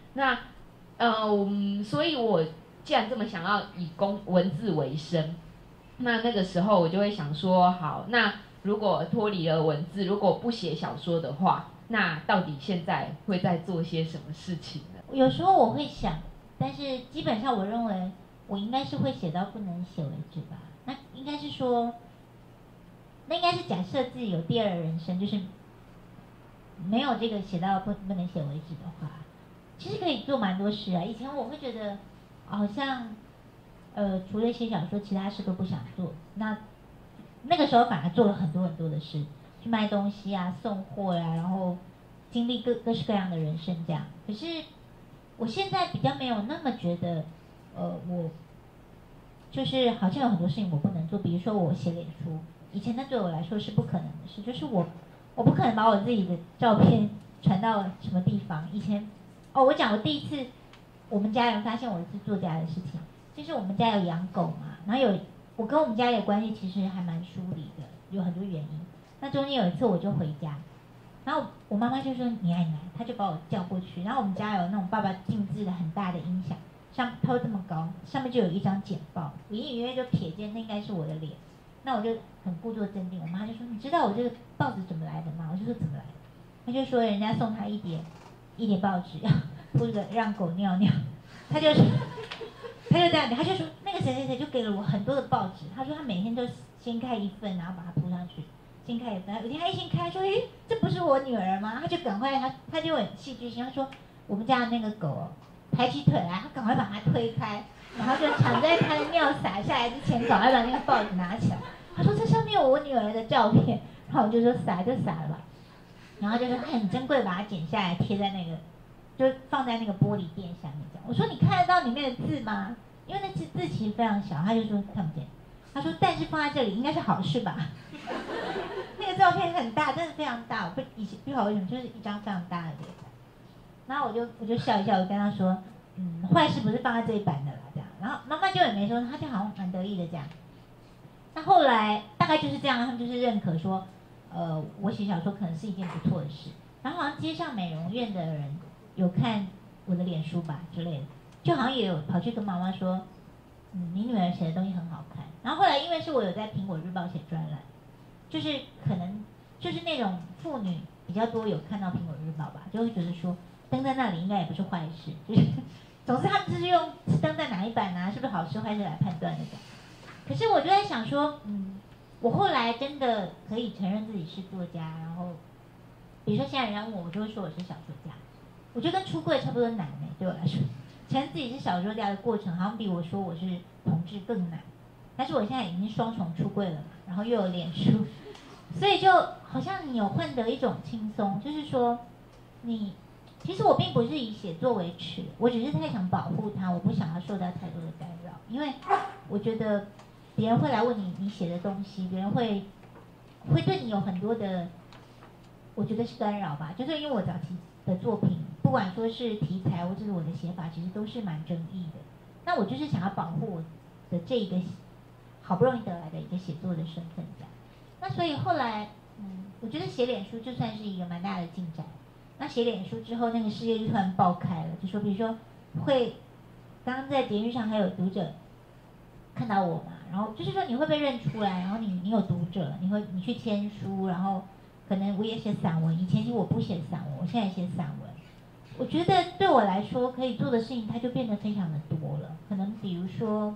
所以我既然这么想要以文字为生，那个时候我就会想说，好，那如果脱离了文字，如果不写小说的话，那到底现在会在做些什么事情呢？ 有时候我会想，但是基本上我认为我应该是会写到不能写为止吧。那应该是说，那应该是假设自己有第二人生，就是没有这个写到不能写为止的话，其实可以做蛮多事啊。以前我会觉得好像除了写小说，其他事都不想做。那个时候反而做了很多很多的事，去卖东西啊，送货啊，然后经历各式各样的人生这样。可是我现在比较没有那么觉得，我就是好像有很多事情我不能做，比如说我写脸书，以前那对我来说是不可能的事，就是我不可能把我自己的照片传到什么地方。以前我讲我第一次我们家人发现我是作家的事情，就是我们家有养狗嘛，然后我跟我们家里的关系其实还蛮疏离的，有很多原因。那中间有一次我就回家，然后我妈妈就说你来，她就把我叫过去。然后我们家有那种爸爸定制的很大的音响，它会这么高，上面就有一张简报，我隐隐约约就瞥见那应该是我的脸。那我就很故作镇定，我妈就说你知道我这个报纸怎么来的吗？我就说怎么来的？她就说人家送她一叠报纸，铺着让狗尿尿，她就这样，他就说那个谁谁谁就给了我很多的报纸，他说他每天都先开一份，然后把它铺上去，先开一份。有一天他一掀开说，这不是我女儿吗？他就赶快他就很戏剧性，他说我们家的那个狗抬起腿来，他赶快把它推开，然后就抢在他的尿洒下来之前，赶快把那个报纸拿起来。他说这上面有我女儿的照片，然后我就说洒就洒了吧，然后就说很珍贵，把它剪下来贴在那个。就放在那个玻璃垫下面这样。我说你看得到里面的字吗？因为那字其实非常小，他就说看不见。他说但是放在这里应该是好事吧？那个照片很大，真的非常大，我不知道为什么，就是一张非常大的脸。然后我就笑一笑，我跟他说，坏事不是放在这一版的啦，这样。然后妈妈就也没说，他就好像蛮得意的这样。那后来大概就是这样，他们就是认可说，我写小说可能是一件不错的事。然后好像街上美容院的人有看我的脸书吧之类的，就好像也有跑去跟妈妈说，你女儿写的东西很好看。然后后来因为是我有在苹果日报写专栏，就是可能就是那种妇女比较多有看到苹果日报吧，就会觉得说登在那里应该也不是坏事，就是总之他们就是用登在哪一版啊，是不是好事坏事来判断的。可是我就在想说，我后来真的可以承认自己是作家，然后比如说现在人家问我就会说我是小说家，我觉得跟出柜差不多难对我来说，承认自己是小说家的过程好像比我说我是同志更难。但是我现在已经双重出柜了嘛，然后又有脸书，所以就好像你有换得一种轻松，就是说其实我并不是以写作为耻，我只是太想保护它，我不想要受到太多的干扰，因为我觉得别人会来问你写的东西，别人会对你有很多的，我觉得是干扰吧。就是因为我早期的作品，不管说是题材或者是我的写法，其实都是蛮争议的。那我就是想要保护我的这一个好不容易得来的一个写作的身份这样。那所以后来，我觉得写脸书就算是一个蛮大的进展。那写脸书之后，那个世界就突然爆开了，就说比如说刚刚在节目上还有读者看到我嘛，然后就是说你会被认出来，然后你有读者，你去签书，然后可能我也写散文，以前其实我不写散文，我现在写散文。我觉得对我来说可以做的事情，它就变得非常的多了。可能比如说，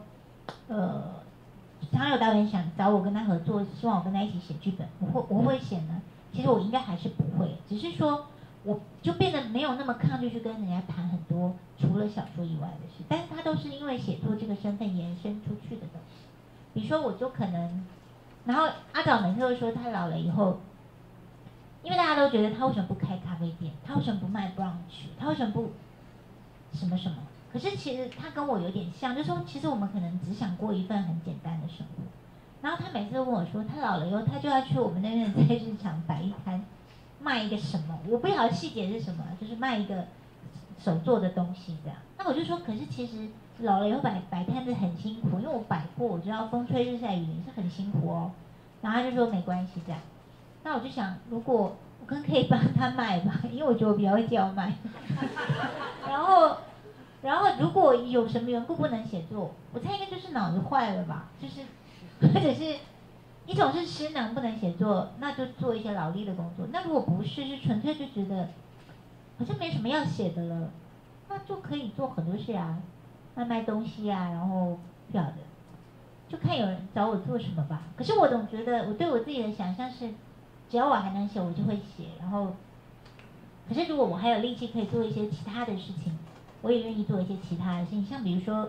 常有导演想找我跟他合作，希望我跟他一起写剧本，我会写呢？其实我应该还是不会，只是说我就变得没有那么抗拒去跟人家谈很多除了小说以外的事，但是它都是因为写作这个身份延伸出去的东西。比如说我就可能，然后阿枣每次都说他老了以后，因为大家都觉得他为什么不开咖啡店，他为什么不卖 brunch， 他为什么不什么什么，可是其实他跟我有点像，就是说其实我们可能只想过一份很简单的生活。然后他每次都跟我说，他老了以后，他就要去我们那边的菜市场摆一摊，卖一个什么，我不晓得细节是什么，就是卖一个手做的东西这样。那我就说，可是其实老了以后摆摊子很辛苦，因为我摆货，我知道风吹日晒雨淋是很辛苦哦。然后他就说没关系这样。那我就想，如果我可以帮他卖吧，因为我觉得我比较会叫卖。然后如果有什么缘故不能写作，我猜应该就是脑子坏了吧，就是或者是一种是失能不能写作，那就做一些劳力的工作。那如果不是，是纯粹就觉得好像没什么要写的了，那就可以做很多事啊，卖东西啊，然后不晓得，就看有人找我做什么吧。可是我总觉得我对我自己的想象是，只要我还能写，我就会写。然后，可是如果我还有力气可以做一些其他的事情，我也愿意做一些其他的事情。像比如说，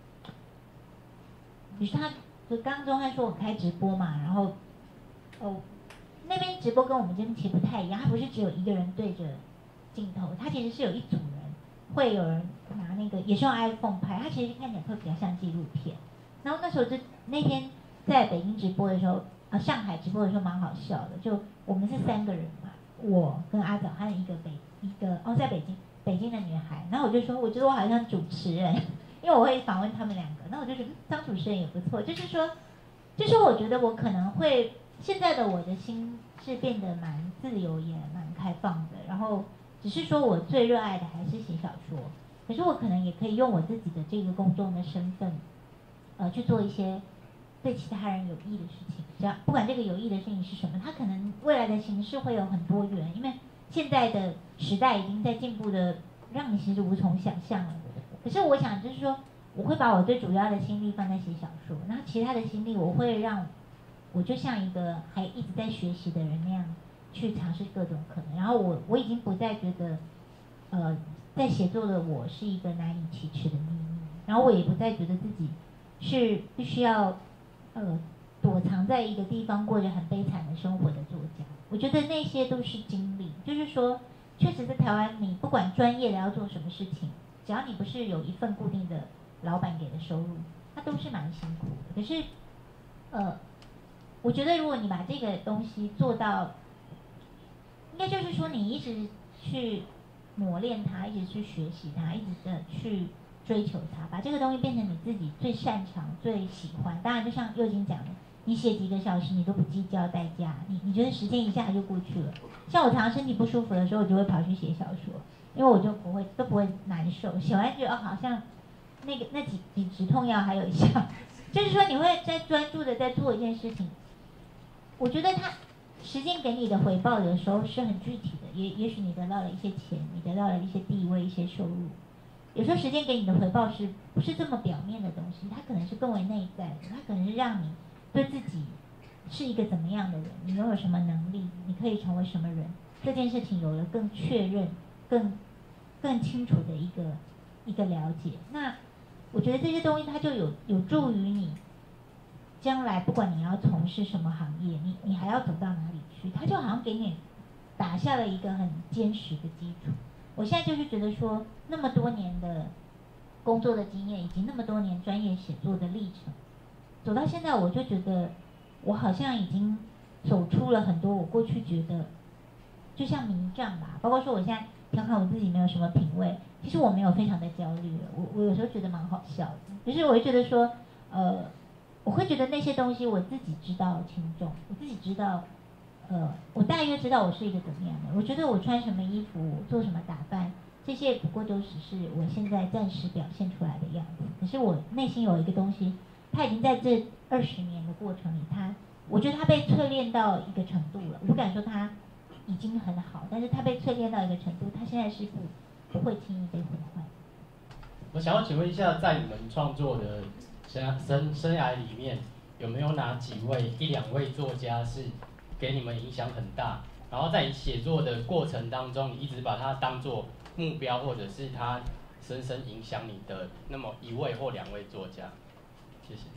比如说他就刚中他说我开直播嘛，然后那边直播跟我们这边其实不太一样，他不是只有一个人对着镜头，他其实是有一组人，会有人拿那个也是用 iPhone 拍，他其实看起来会比较像纪录片。然后那时候那天在北京直播的时候，上海直播的时候蛮好笑的，就我们是3个人嘛，我跟阿枣还有一个在北京的女孩，然后我就说我觉得我好像主持人，因为我会访问他们2个，那我就觉得当主持人也不错，就是说我觉得我可能会现在的我的心是变得蛮自由也蛮开放的，然后只是说我最热爱的还是写小说，可是我可能也可以用我自己的这个公众的身份，去做一些对其他人有益的事情。只要不管这个有益的事情是什么，它可能未来的形式会有很多元，因为现在的时代已经在进步的让你其实无从想象了。可是我想就是说，我会把我最主要的心力放在写小说，然后其他的心力我会让我就像一个还一直在学习的人那样去尝试各种可能。然后我已经不再觉得，在写作的我是一个难以启齿的秘密，然后我也不再觉得自己是必须要，躲藏在一个地方过着很悲惨的生活的作家。我觉得那些都是经历，就是说，确实在台湾，你不管专业的要做什么事情，只要你不是有一份固定的老板给的收入，它都是蛮辛苦的。可是，我觉得如果你把这个东西做到，应该就是说你一直去磨练它，一直去学习它，一直的去追求它，把这个东西变成你自己最擅长、最喜欢。当然，就像佑金讲的，你写几个小时你都不计较代价，你觉得时间一下就过去了。像我常常身体不舒服的时候，我就会跑去写小说，因为我就都不会难受。写完觉得好像那几止痛药还有效，就是说你会在专注的在做一件事情。我觉得时间给你的回报有的时候是很具体的，也许你得到了一些钱，你得到了一些地位、一些收入。有时候时间给你的回报是不是这么表面的东西？它可能是更为内在的，它可能是让你对自己是一个怎么样的人，你拥有什么能力，你可以成为什么人，这件事情有了更确认、更清楚的一个了解。那我觉得这些东西它就有助于你将来不管你要从事什么行业，你还要走到哪里去，它就好像给你打下了一个很坚实的基础。我现在就是觉得说，那么多年的工作的经验，以及那么多年专业写作的历程，走到现在，我就觉得我好像已经走出了很多我过去觉得就像迷障吧，包括说我现在调侃我自己没有什么品味，其实我没有非常的焦虑了。我有时候觉得蛮好笑的，就是我会觉得说，我会觉得那些东西我自己知道轻重，我自己知道。我大约知道我是一个怎么样的。我觉得我穿什么衣服、做什么打扮，这些不过都只是我现在暂时表现出来的样子。可是我内心有一个东西，它已经在这20年的过程里，我觉得它被淬炼到一个程度了。我不敢说它已经很好，但是它被淬炼到一个程度，它现在是不会轻易被毁坏。 我想要请问一下，在你们创作的生涯里面，有没有哪几位1-2位作家是给你们影响很大， 然后在你写作的过程当中，你一直把它当作目标，或者是它深深影响你的那么一位或两位作家？谢谢。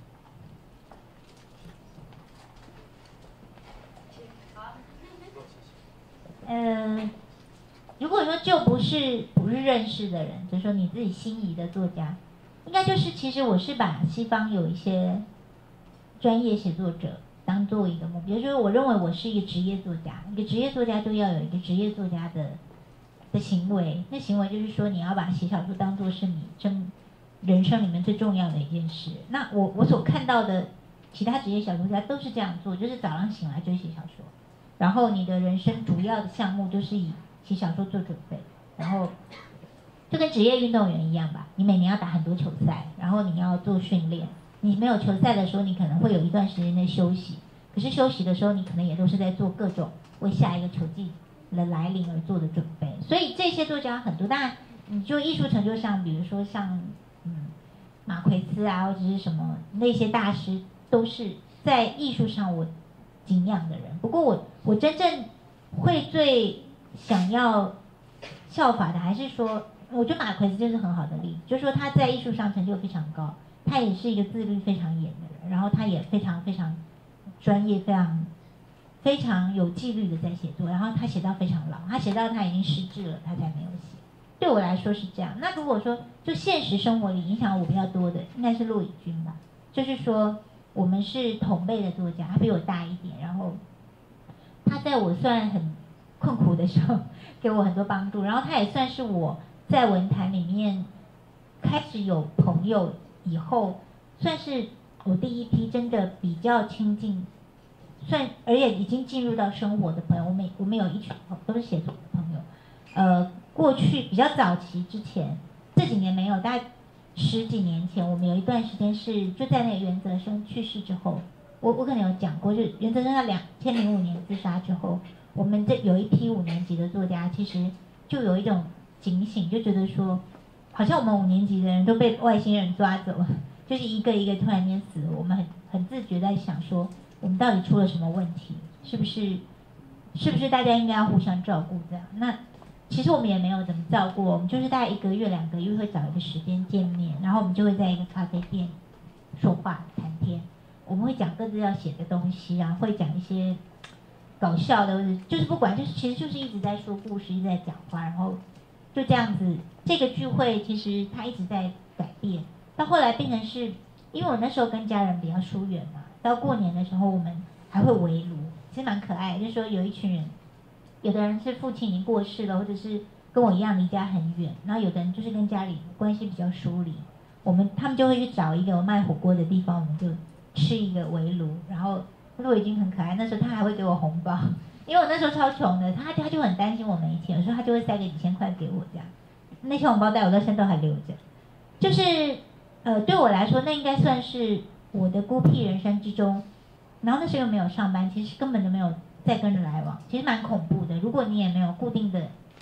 如果说就不是认识的人，就是说你自己心仪的作家，应该就是其实我是把西方有一些专业写作者当做一个目标，就是我认为我是一个职业作家，一个职业作家就要有一个职业作家的行为，那行为就是说你要把写小说当做是你人生里面最重要的一件事。那我所看到的其他职业小说家都是这样做，就是早上醒来就写小说，然后你的人生主要的项目就是以写小说做准备，然后就跟职业运动员一样吧，你每年要打很多球赛，然后你要做训练，你没有球赛的时候你可能会有一段时间的休息，可是休息的时候你可能也都是在做各种为下一个球季的来临而做的准备。所以这些作家很多，当然你就艺术成就上，比如说像马奎斯啊，或者是什么那些大师，都是在艺术上我敬仰的人。不过我真正会最想要效法的，还是说，我觉得马奎斯就是很好的例子，就是说他在艺术上成就非常高，他也是一个自律非常严的人，然后他也非常非常专业，非常有纪律的在写作，然后他写到非常老，他写到他已经失智了，他才没有写。对我来说是这样。那如果说就现实生活里影响我比较多的，应该是骆以军吧。就是说我们是同辈的作家，他比我大一点，然后他在我算很困苦的时候给我很多帮助，然后他也算是我在文坛里面开始有朋友以后，算是我第一批真的比较亲近，而且已经进入到生活的朋友。我们有一群都是写作的朋友，过去比较早期之前，这几年没有，大概10几年前，我们有一段时间是就在那个袁泽生去世之后，我可能有讲过，就袁泽生在2005年自杀之后，我们这有一批5年级的作家，其实就有一种警醒，就觉得说，好像我们5年级的人都被外星人抓走了，就是一个一个突然间死了，我们很自觉在想说，我们到底出了什么问题？是不是大家应该要互相照顾这样？那其实我们也没有怎么照顾，我们就是大概1个月2个月会找一个时间见面，然后我们就会在一个咖啡店说话谈天，我们会讲各自要写的东西，然后会讲一些搞笑的，或者就是不管，就是其实就是一直在说故事，一直在讲话，然后就这样子。这个聚会其实它一直在改变，到后来变成是，因为我那时候跟家人比较疏远嘛，到过年的时候我们还会围炉，其实蛮可爱的，就是说有一群人。有的人是父亲已经过世了，或者是跟我一样离家很远，然后有的人就是跟家里关系比较疏离，他们就会去找一个卖火锅的地方，我们就吃一个围炉，然后骆以军很可爱，那时候他还会给我红包，因为我那时候超穷的，他就很担心我没钱，有时候他就会塞个几千块给我这样，那些红包袋我到现在都还留着，就是对我来说那应该算是我的孤僻人生之中，然后那时候又没有上班，其实根本就没有再跟人来往，其实蛮恐怖的。如果你也没有固定的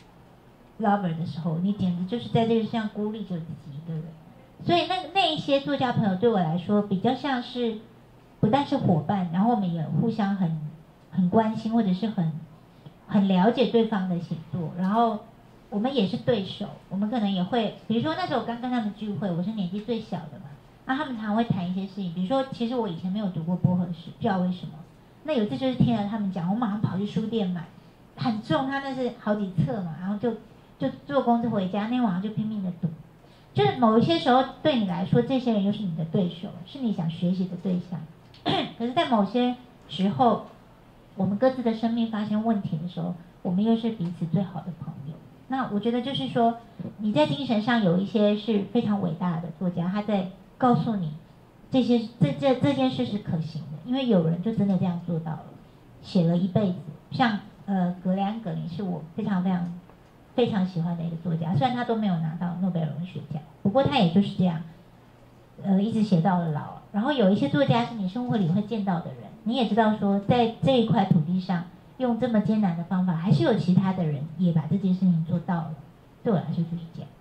lover 的时候，你简直就是在这个世上孤立着自己一个人。所以那一些作家朋友对我来说，比较像是不但是伙伴，然后我们也互相很关心，或者是很了解对方的写作，然后我们也是对手，我们可能也会，比如说那时候我刚跟他们聚会，我是年纪最小的嘛，那他们常会谈一些事情，比如说其实我以前没有读过波赫士，不知道为什么。那有一次就是听了他们讲，我马上跑去书店买，很重，他那是好几册嘛，然后就坐公车回家，那天晚上就拼命的读。就是某一些时候对你来说，这些人又是你的对手，是你想学习的对象。可是，在某些时候，我们各自的生命发生问题的时候，我们又是彼此最好的朋友。那我觉得就是说，你在精神上有一些是非常伟大的作家，他在告诉你。这件事是可行的，因为有人就真的这样做到了，写了一辈子。像格雷安·格林是我非常非常非常喜欢的一个作家，虽然他都没有拿到诺贝尔文学奖，不过他也就是这样，一直写到了老。然后有一些作家是你生活里会见到的人，你也知道说，在这一块土地上用这么艰难的方法，还是有其他的人也把这件事情做到了。对我来说就是这样。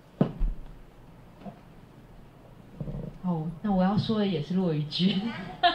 哦，那我要说的也是骆以军，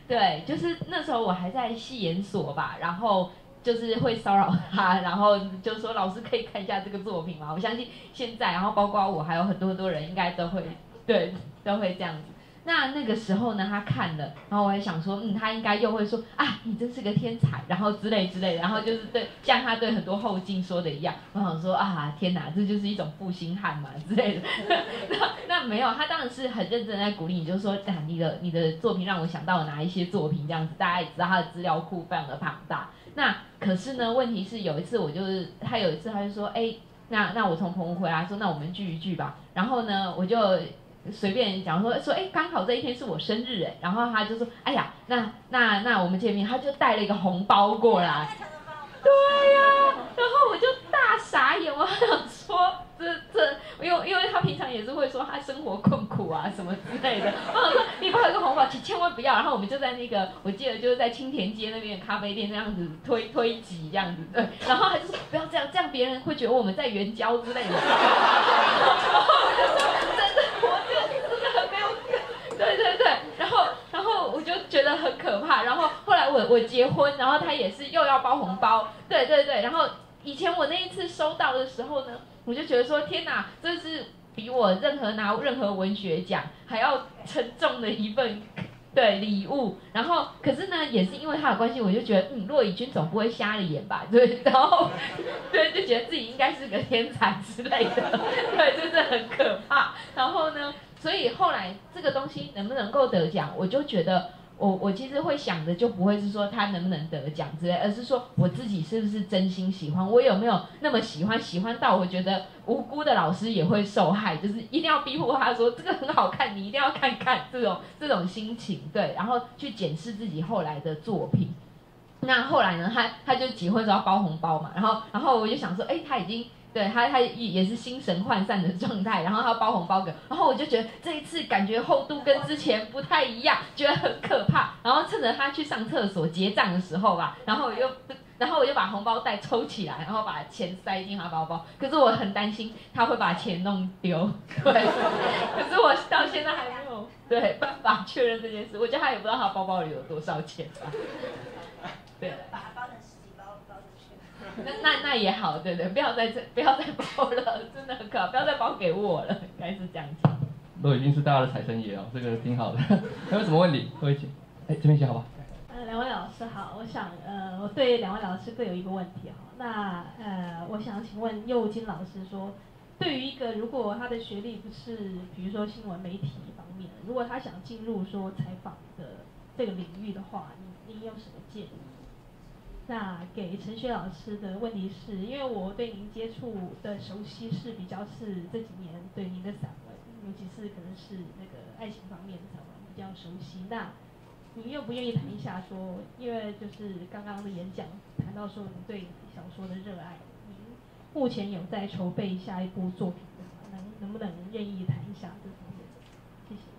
对，就是那时候我还在戏研所吧，然后就是会骚扰他，然后就说老师可以看一下这个作品吗？我相信现在，然后包括我还有很多人应该都会，对，都会这样子。那个时候呢，他看了，然后我也想说，他应该又会说啊，你真是个天才，然后之类的，然后就是对，像他对很多后进说的一样，我想说啊，天哪，这就是一种负心汉嘛之类的。那没有，他当然是很认真在鼓励你，就是说啊，你的作品让我想到了哪一些作品这样子，大家也知道他的资料库非常的庞大。那可是呢，问题是有一次他有一次他就说，那我从澎湖回来说，那我们聚一聚吧。然后呢，我就随便讲说，刚好这一天是我生日然后他就说，哎呀，那我们见面，他就带了一个红包过来，对呀，然后我就大傻眼，我想说因为他平常也是会说他生活困苦啊什么之类的，我想说你包一个红包，千万不要，然后我们就在那个我记得就是在青田街那边的咖啡店那样子推挤这样子，对，然后他就说不要这样别人会觉得我们在援交之类的，然后我就说真的，我真的很没有，对，然后我就觉得很可怕，然后后来我结婚，然后他也是又要包红包，对，然后以前我那一次收到的时候呢，我就觉得说天哪，这是比我拿任何文学奖还要沉重的一份对礼物。然后可是呢，也是因为他的关系，我就觉得骆以军总不会瞎了眼吧？对，然后对就觉得自己应该是个天才之类的，对，就是很可怕。然后呢，所以后来这个东西能不能够得奖，我就觉得。我其实会想的就不会是说他能不能得奖之类，而是说我自己是不是真心喜欢，我有没有那么喜欢到我觉得无辜的老师也会受害，就是一定要逼迫他说这个很好看，你一定要看看这种心情，对，然后去检视自己后来的作品。那后来呢，他就结婚时候要包红包嘛，然后我就想说，他已经。对他也是心神涣散的状态，然后他包红包给我，然后我就觉得这一次感觉厚度跟之前不太一样，觉得很可怕。然后趁着他去上厕所结账的时候吧，然后我就把红包袋抽起来，然后把钱塞进他包包。可是我很担心他会把钱弄丢，对。可是我到现在还没有办法确认这件事，我觉得他也不知道他包包里有多少钱吧。对。把它包成10几包包进去。那也好，对，不要再包了，真的很可怕，不要再包给我了，应该是这样讲。 都已经是大家的财神爷了，这个挺好的。还有什么问题？各位请，这边请好吧。 两位老师好，我想我对两位老师各有一个问题哈。那我想请问佑金老师说，对于一个如果他的学历不是比如说新闻媒体方面，如果他想进入说采访的这个领域的话，您有什么建议？那给陈雪老师的问题是，因为我对您接触的熟悉是比较是这几年对您的散文，尤其是可能是那个爱情方面的散文比较熟悉。那您愿不愿意谈一下说，因为就是刚刚的演讲谈到说您对小说的热爱，您目前有在筹备下一部作品的吗？能不能愿意谈一下这方面？谢谢。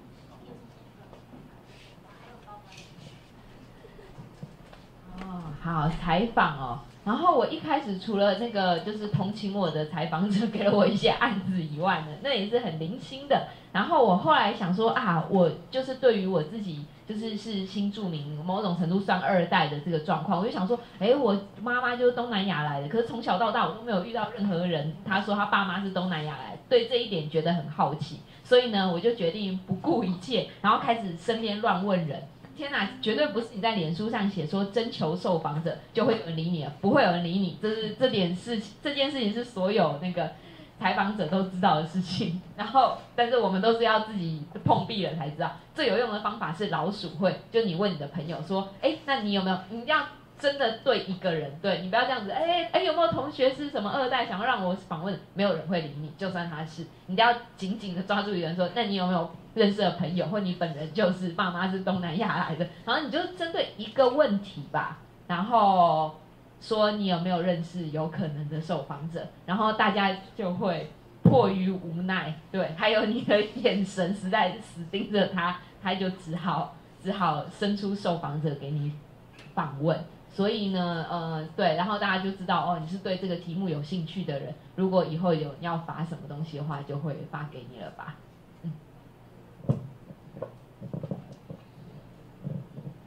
好，采访哦。然后我一开始除了那个就是同情我的采访者给了我一些案子以外呢，那也是很零星的。然后我后来想说啊，我就是对于我自己是新住民，某种程度算2代的这个状况，我就想说，我妈妈就是东南亚来的，可是从小到大我都没有遇到任何人，他说他爸妈是东南亚来的，对这一点觉得很好奇，所以呢，我就决定不顾一切，然后开始身边乱问人。天哪，绝对不是你在脸书上写说征求受访者就会有人理你了，不会有人理你，这件事情是所有那个采访者都知道的事情。然后，但是我们都是要自己碰壁了才知道。最有用的方法是老鼠会，就你问你的朋友说，那你有没有？你一定要真的对一个人，对你不要这样子，有没有同学是什么2代想要让我访问？没有人会理你，就算他是，你一定要紧紧的抓住一个人说，那你有没有认识的朋友，或你本人就是爸妈是东南亚来的，然后你就针对一个问题吧，然后说你有没有认识有可能的受访者，然后大家就会迫于无奈，对，还有你的眼神实在死盯着他，他就只好伸出受访者给你访问。所以呢，对，然后大家就知道你是对这个题目有兴趣的人，如果以后有要发什么东西的话，就会发给你了吧。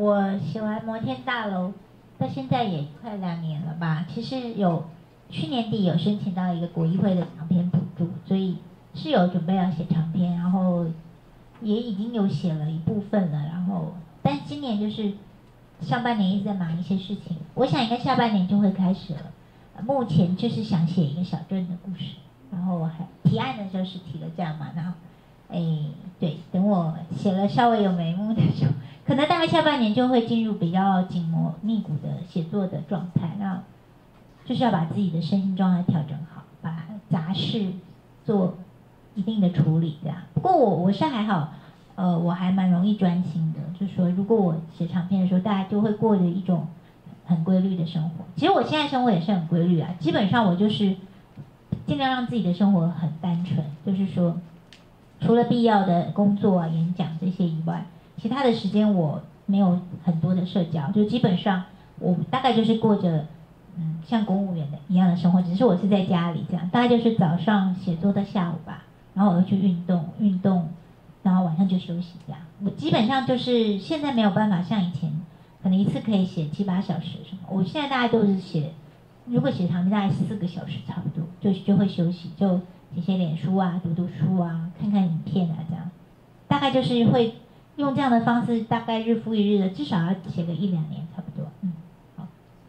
我写完摩天大楼到现在也快2年了吧。其实去年底有申请到一个国议会的长篇补助，所以是有准备要写长篇，然后也已经有写了一部分了。然后，但今年就是上半年一直在忙一些事情，我想应该下半年就会开始了。目前就是想写一个小镇的故事，然后我还提案的时候是提了这样嘛，然后，对，等我写了稍微有眉目的时候，可能大概下半年就会进入比较紧锣密鼓的写作的状态，那就是要把自己的身心状态调整好，把杂事做一定的处理这样。不过我是还好，我还蛮容易专心的，就是说如果我写长篇的时候，大家就会过着一种很规律的生活。其实我现在生活也是很规律啊，基本上我就是尽量让自己的生活很单纯，就是说除了必要的工作啊、演讲这些以外，其他的时间我没有很多的社交，就基本上我大概就是过着像公务员的一样的生活，只是我是在家里这样，大概就是早上写作到下午吧，然后我又去运动，然后晚上就休息这样。我基本上就是现在没有办法像以前可能一次可以写7、8小时什么，我现在大概都是如果写长篇大概4个小时差不多，就会休息，就写脸书啊、读书啊、看看影片啊这样，大概就是会用这样的方式，大概日复一日的，至少要写个1、2年差不多。好。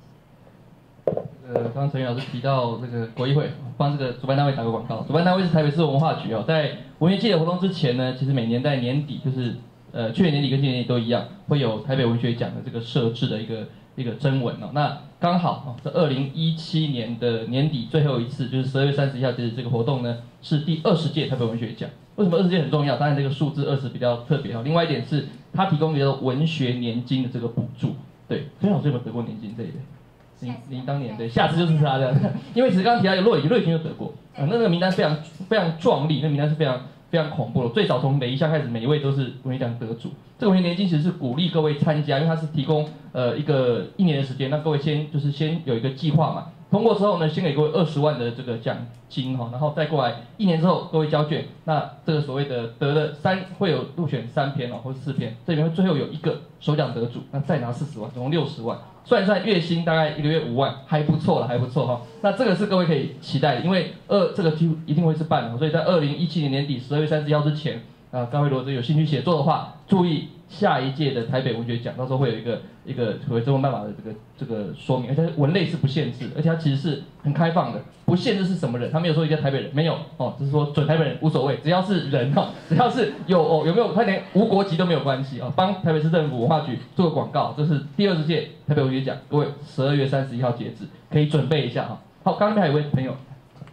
刚刚陈宇老师提到这个国议会，帮这个主办单位打个广告。主办单位是台北市文化局哦，在文学季的活动之前呢，其实每年在年底，就是去年年底跟今年年底都一样，会有台北文学奖的这个设置的一个征文哦。那刚好哦，这2017年的年底最后一次，就是12月31号截止这个活动呢，是第20届台北文学奖。为什么20届很重要？当然这个数字20比较特别哦。另外一点是，它提供一个文学年金的这个补助。对，陈老师有没有得过年金这一类？您当年对，下次就是他的，因为其实刚刚提到有骆以军就得过，那个名单非常壮丽，那名单是非常恐怖的。最早从每一项开始，每一位都是文学奖得主。这个文学年金其实是鼓励各位参加，因为它是提供1年的时间，那各位先有一个计划嘛。通过之后呢，先给各位20万的这个奖金哈，然后再过来1年之后各位交卷，那这个所谓的得了会有入选3篇哦，或者4篇，这里面最后有一个首奖得主，那再拿40万，总共60万。算一算月薪大概1个月5万，还不错了，还不错哈。那这个是各位可以期待的，因为这个几乎一定会是办的，所以在2017年年底12月31号之前，各位如果有兴趣写作的话，注意下一届的台北文学奖，到时候会有一个所谓征文办法的这个说明，而且文类是不限制，而且它其实是很开放的，不限制是什么人，他没有说一个台北人，没有哦，只是说准台北人无所谓，只要是人哦，只要是有没有，他连无国籍都没有关系哦。帮台北市政府文化局做个广告，这是第20届台北文学奖，各位12月31号截止，可以准备一下哈。好，刚刚那边还有一位朋友。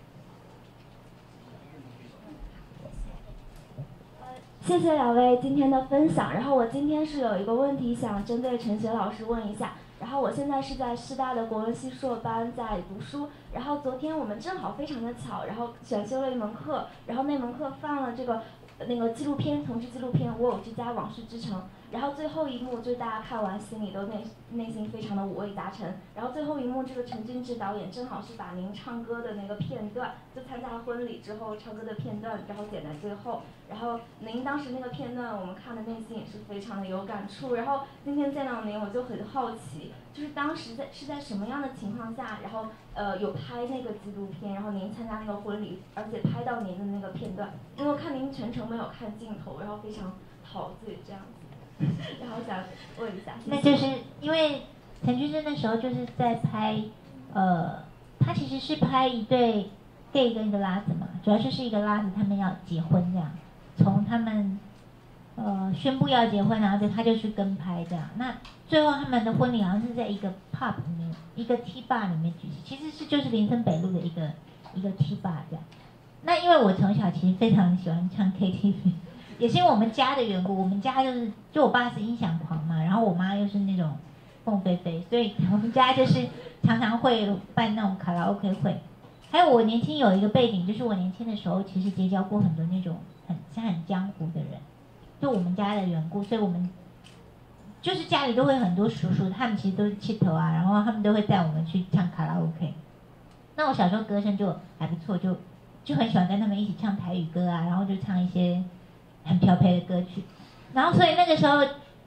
谢谢2位今天的分享。然后我今天是有一个问题想针对陈雪老师问一下。然后我现在是在师大的国文系硕班在读书。然后昨天我们正好非常的巧，然后选修了一门课，然后那门课放了那个纪录片，同志纪录片《我有之家往事之城》。然后最后一幕就大家看完心里都内心非常的五味杂陈。然后最后一幕这个陈君之导演正好是把您唱歌的那个片段，就参加婚礼之后唱歌的片段，然后剪在最后。然后您当时那个片段我们看的内心也是非常的有感触。然后今天见到您我就很好奇，就是当时是在什么样的情况下，然后有拍那个纪录片，然后您参加那个婚礼，而且拍到您的那个片段，因为我看您全程没有看镜头，然后非常陶醉这样子。然后想问一下， 那就是因为陈君真那时候就是在拍，他其实是拍一对 gay 跟一个拉子嘛，主要就是一个拉子他们要结婚这样，从他们宣布要结婚，然后他就去跟拍这样。那最后他们的婚礼好像是在一个 pub 里面，一个 T bar 里面举行，其实就是林森北路的一个 T bar 这样。那因为我从小其实非常喜欢唱 KTV。也是因为我们家的缘故，我们家就我爸是音响狂嘛，然后我妈又是那种凤飞飞，所以我们家就是常常会办那种卡拉 OK 会。还有我年轻有一个背景，就是我年轻的时候其实结交过很多那种很江湖的人，就我们家的缘故，所以我们就是家里都会很多叔叔，他们其实都是气头啊，然后他们都会带我们去唱卡拉 OK。那我小时候歌声就还不错，就很喜欢跟他们一起唱台语歌啊，然后就唱一些很飘配的歌曲，然后所以那个时候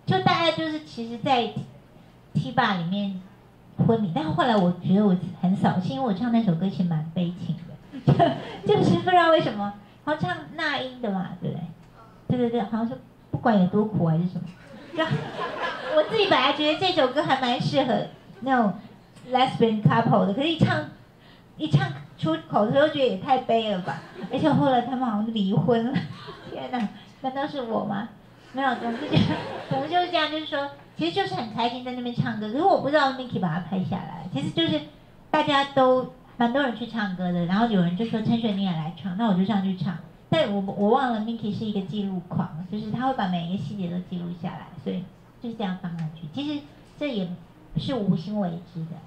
就大概就是其实，在 T 吧里面昏迷，但是后来我觉得我很扫兴，因为我唱那首歌其实蛮悲情的，就是不知道为什么，然后唱那英的嘛，对不对？对对对，好像是不管有多苦还是什么，就我自己本来觉得这首歌还蛮适合那种 lesbian couple 的，可是一唱出口，他就觉得也太悲了吧，而且后来他们好像离婚了，天哪，难道是我吗？没有，总之就是这样，就是说，其实就是很开心在那边唱歌，可是我不知道 Miki 把它拍下来，其实就是大家都蛮多人去唱歌的，然后有人就说陈雪你也来唱，那我就上去唱，但我忘了 Miki 是一个记录狂，就是他会把每一个细节都记录下来，所以就是这样放上去，其实这也是无心为之的，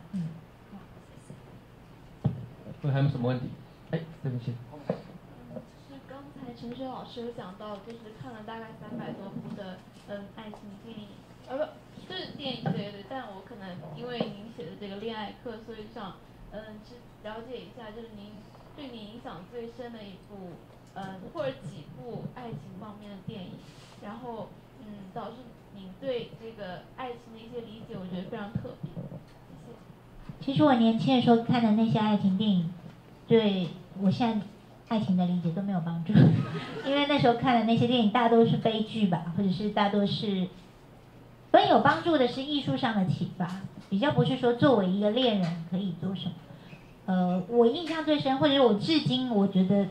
还有什么问题？哎，对不起。 是刚才陈雪老师有讲到，就是看了大概300多部的爱情电影，不是电影，对，但我可能因为您写的这个恋爱课，所以想只了解一下，就是您对你影响最深的一部或者几部爱情方面的电影，然后导致您对这个爱情的一些理解，我觉得非常特别。谢谢。 其实我年轻的时候看的那些爱情电影，对我现在爱情的理解都没有帮助，因为那时候看的那些电影大多是悲剧吧，或者是大多是，更有帮助的是艺术上的启发，比较不是说作为一个恋人可以做什么。我印象最深，或者是我至今我觉得，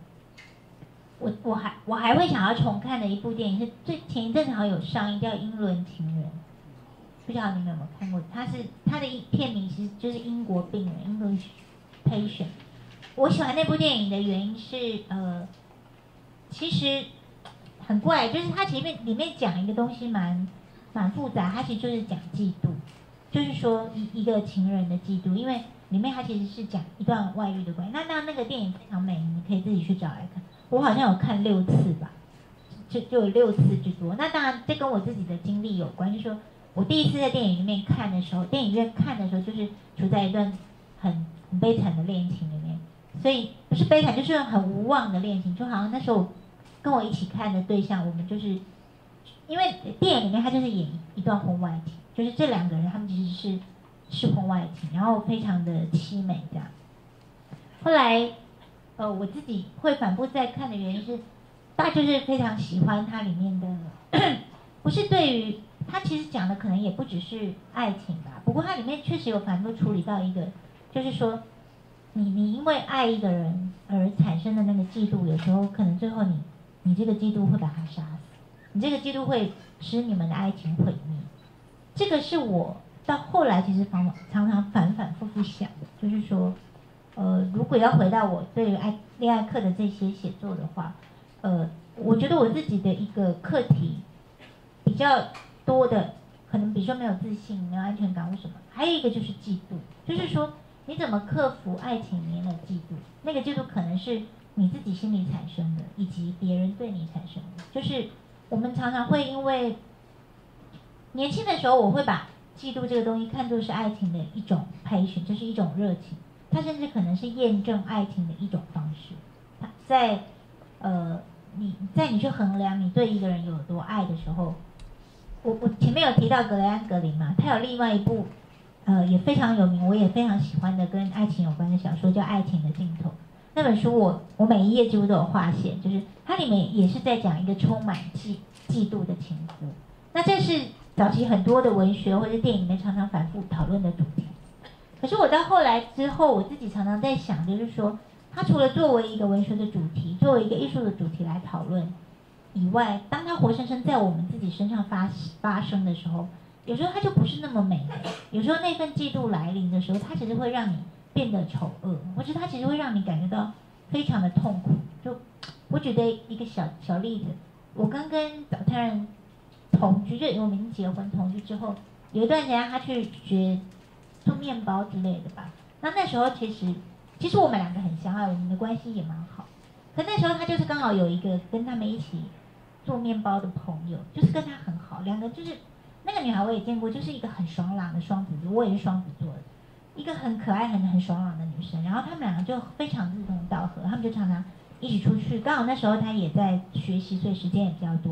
我还会想要重看的一部电影是前一阵子好像有上映，叫《英伦情人》。不知道你们有没有看过？它的片名其实就是英国病人 English Patient。我喜欢那部电影的原因是，其实很怪，就是它前面里面讲一个东西蛮复杂，它其实就是讲嫉妒，就是说一个情人的嫉妒，因为里面它其实是讲一段外遇的关系。那个电影非常美，你可以自己去找来看。我好像有看6次吧，就有6次之多。那当然这跟我自己的经历有关，就是说我第一次在电影里面看的时候，电影院看的时候就是处在一段很悲惨的恋情里面，所以不是悲惨，就是很无望的恋情。就好像那时候跟我一起看的对象，我们就是因为电影里面他就是演一段婚外情，就是这2个人他们其实是婚外情，然后非常的凄美这样。后来我自己会反复再看的原因是，大家就是非常喜欢它里面的，不是对于它其实讲的可能也不只是爱情吧，不过它里面确实有反复处理到一个，就是说你因为爱一个人而产生的那个嫉妒，有时候可能最后你这个嫉妒会把他杀死，你这个嫉妒会使你们的爱情毁灭。这个是我到后来其实常常反复想的，就是说如果要回到我对于恋爱课的这些写作的话，我觉得我自己的一个课题比较多的，可能比如说没有自信、没有安全感或什么，还有一个就是嫉妒，就是说你怎么克服爱情里面的嫉妒？那个嫉妒可能是你自己心里产生的，以及别人对你产生的。就是我们常常会因为年轻的时候，我会把嫉妒这个东西看作是爱情的一种passion，就是一种热情。它甚至可能是验证爱情的一种方式。它在你去衡量你对一个人有多爱的时候，我前面有提到格雷安格林嘛，他有另外一部也非常有名，我也非常喜欢的跟爱情有关的小说，叫《爱情的尽头》。那本书我每一页几乎都有划线，就是它里面也是在讲一个充满嫉妒的情夫。那这是早期很多的文学或者电影里面常常反复讨论的主题。可是我到后来之后，我自己常常在想，就是说，它除了作为一个文学的主题，作为一个艺术的主题来讨论以外，当它活生生在我们自己身上发生的时候，有时候它就不是那么美的。有时候那份嫉妒来临的时候，它其实会让你变得丑恶，或者它其实会让你感觉到非常的痛苦。就我举的一个小例子，我刚跟早餐人同居，就我们已经结婚同居之后，有一段时间他去学做面包之类的吧。那时候其实我们2个很相爱，我们的关系也蛮好。可那时候他就是刚好有一个跟他们一起做面包的朋友，就是跟他很好，2个就是那个女孩我也见过，就是一个很爽朗的双子座，我也是双子座的，一个很可爱很爽朗的女生。然后他们2个就非常志同道合，他们就常常一起出去。刚好那时候他也在学习，所以时间也比较多。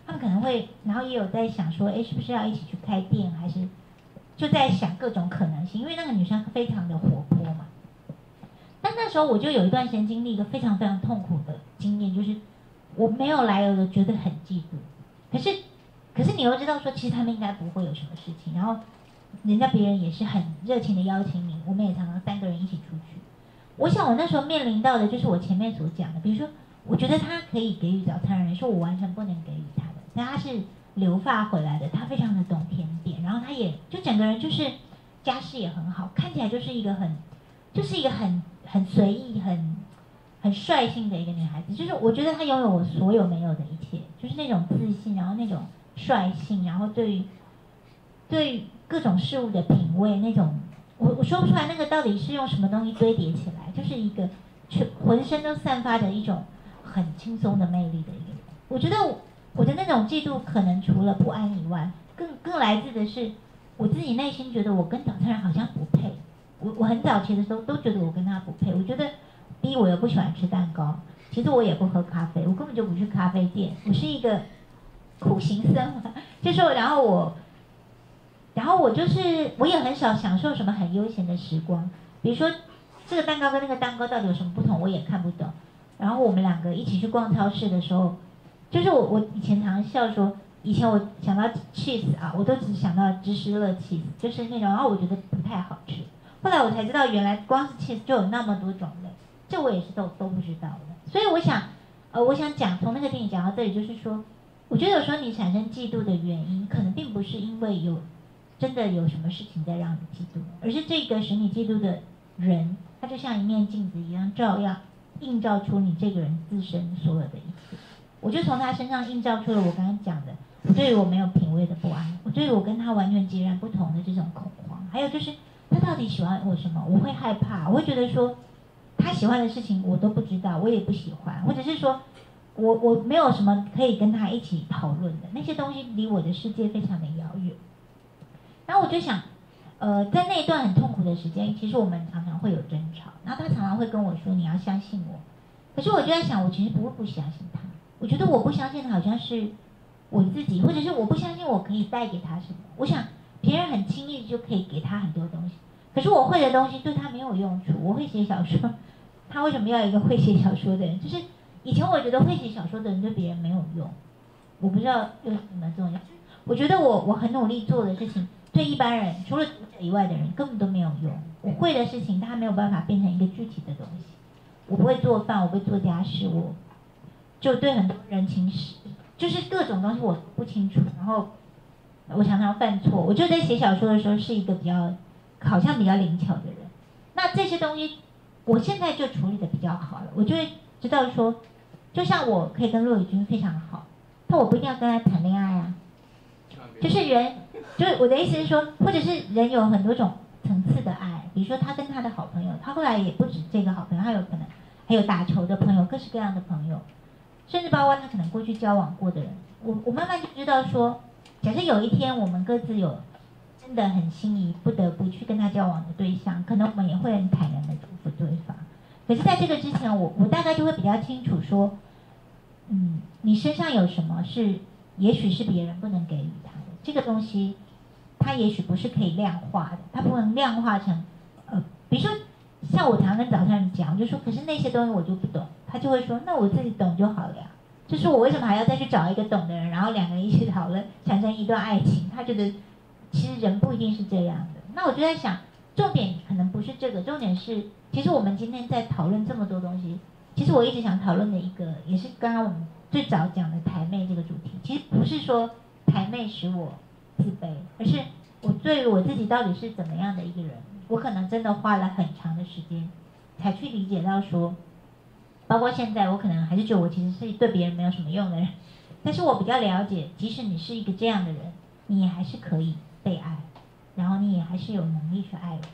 他们可能会，然后也有在想说，哎，是不是要一起去开店，还是就在想各种可能性，因为那个女生非常的活泼嘛。但那时候我就有一段时间经历一个非常非常痛苦的经验，就是我没有来由的觉得很嫉妒，可是你又知道说，其实他们应该不会有什么事情，然后人家别人也是很热情的邀请你，我们也常常3个人一起出去。我想我那时候面临到的就是我前面所讲的，比如说，我觉得他可以给予早餐的人，是我完全不能给予他的。但他是留发回来的，他非常的懂甜点，然后他也就整个人就是家世也很好，看起来就是一个很随意、很率性的一个女孩子。就是我觉得她拥有我所有没有的一切，就是那种自信，然后那种率性，然后对各种事物的品味，那种我说不出来那个到底是用什么东西堆叠起来，就是一个浑身都散发着一种很轻松的魅力的一个人。我觉得我的那种嫉妒，可能除了不安以外，更来自的是我自己内心觉得我跟早餐人好像不配。我很早期的时候都觉得我跟他不配。我觉得第一，我又不喜欢吃蛋糕，其实我也不喝咖啡，我根本就不去咖啡店，我是一个苦行僧嘛。就是然后我就是我也很少享受什么很悠闲的时光，比如说这个蛋糕跟那个蛋糕到底有什么不同，我也看不懂。然后我们2个一起去逛超市的时候，就是我以前常笑说，以前我想到 cheese 啊，我都只想到芝士乐 cheese， 就是那种，然后我觉得不太好吃。后来我才知道，原来光是 cheese 就有那么多种类，这我也是都不知道的。所以我想讲，从那个电影讲到这里，就是说，我觉得有时候你产生嫉妒的原因，可能并不是因为真的有什么事情在让你嫉妒，而是这个使你嫉妒的人，他就像一面镜子一样，映照出你这个人自身所有的一切。我就从他身上映照出了我刚刚讲的，我对于我没有品味的不安，我对于我跟他完全截然不同的这种恐慌，还有就是他到底喜欢我什么，我会害怕，我会觉得说他喜欢的事情我都不知道，我也不喜欢，或者是说我没有什么可以跟他一起讨论的，那些东西离我的世界非常的遥远。然后我就想在那一段很痛苦的时间，其实我们常常会有争吵，然后他常常会跟我说你要相信我，可是我就在想，我其实不相信他，我觉得我不相信他好像是我自己，或者是我不相信我可以带给他什么。我想别人很轻易就可以给他很多东西，可是我会的东西对他没有用处。我会写小说，他为什么要一个会写小说的人？就是以前我觉得会写小说的人对别人没有用，我不知道有什么重要。我觉得我很努力做的事情，对一般人除了读者以外的人根本都没有用。我会的事情，他没有办法变成一个具体的东西。我不会做饭，我不会做家事，我就对很多人情史，就是各种东西我不清楚。然后我常常犯错，我就在写小说的时候是一个好像比较灵巧的人。那这些东西，我现在就处理的比较好了。我就会知道说，就像我可以跟骆以军非常好，但我不一定要跟他谈恋爱啊。就是我的意思是说，或者是人有很多种层次的爱，比如说他跟他的好朋友，他后来也不止这个好朋友，他有可能还有打球的朋友，各式各样的朋友，甚至包括他可能过去交往过的人。我慢慢就知道说，假设有一天我们各自有真的很心仪不得不去跟他交往的对象，可能我们也会很坦然的祝福对方。可是在这个之前，我大概就会比较清楚说，你身上有什么是也许是别人不能给予他的，这个东西它也许不是可以量化的，它不能量化成比如说像我常跟早上人讲，我就说可是那些东西我就不懂，他就会说那我自己懂就好了呀。就是我为什么还要再去找一个懂的人，然后2个人一起讨论产生一段爱情？他觉得其实人不一定是这样的。那我就在想，重点可能不是这个，重点是其实我们今天在讨论这么多东西，其实我一直想讨论的一个，也是刚刚我们最早讲的台妹这个主题，其实不是说台妹使我自卑，而是我对于我自己到底是怎么样的一个人，我可能真的花了很长的时间才去理解到说，包括现在我可能还是觉得我其实是对别人没有什么用的人，但是我比较了解，即使你是一个这样的人，你也还是可以被爱，然后你也还是有能力去爱我。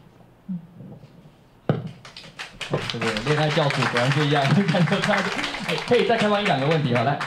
这个恋爱教主果然不一样，感觉他可以再开放1-2个问题，好来。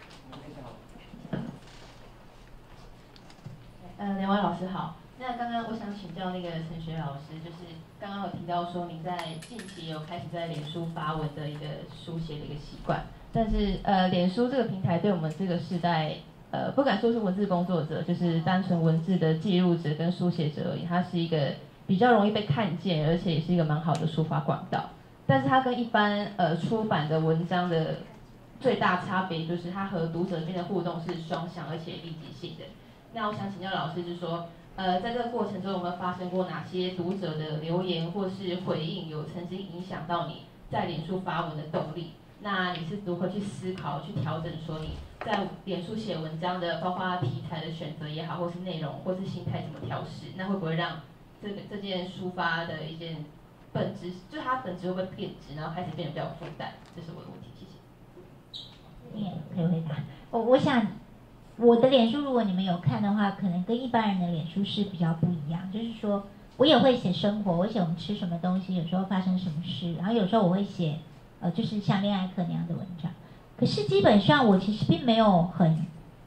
2位老师好。那刚刚我想请教那个陈雪老师，就是刚刚有提到说您在近期有开始在脸书发文的一个书写的一个习惯，但是脸书这个平台对我们这个时代不敢说是文字工作者，就是单纯文字的记录者跟书写者而已。它是一个比较容易被看见，而且也是一个蛮好的抒发管道。但是它跟一般出版的文章的最大差别就是它和读者间的互动是双向而且立即性的。那我想请教老师，就是说，在这个过程中有没有发生过哪些读者的留言或是回应有曾经影响到你在脸书发文的动力？那你是如何去思考、去调整，说你在脸书写文章的，包括题材的选择也好，或是内容，或是心态怎么调试？那会不会让这件抒发的一件本质，就是它本质会不会变质，然后开始变得比较有负担？这是我的问题，谢谢。 你也可以回答。我想我的脸书，如果你们有看的话，可能跟一般人的脸书是比较不一样。就是说我也会写生活，我写我们吃什么东西，有时候发生什么事，然后有时候我会写就是像恋爱课那样的文章。可是基本上我其实并没有很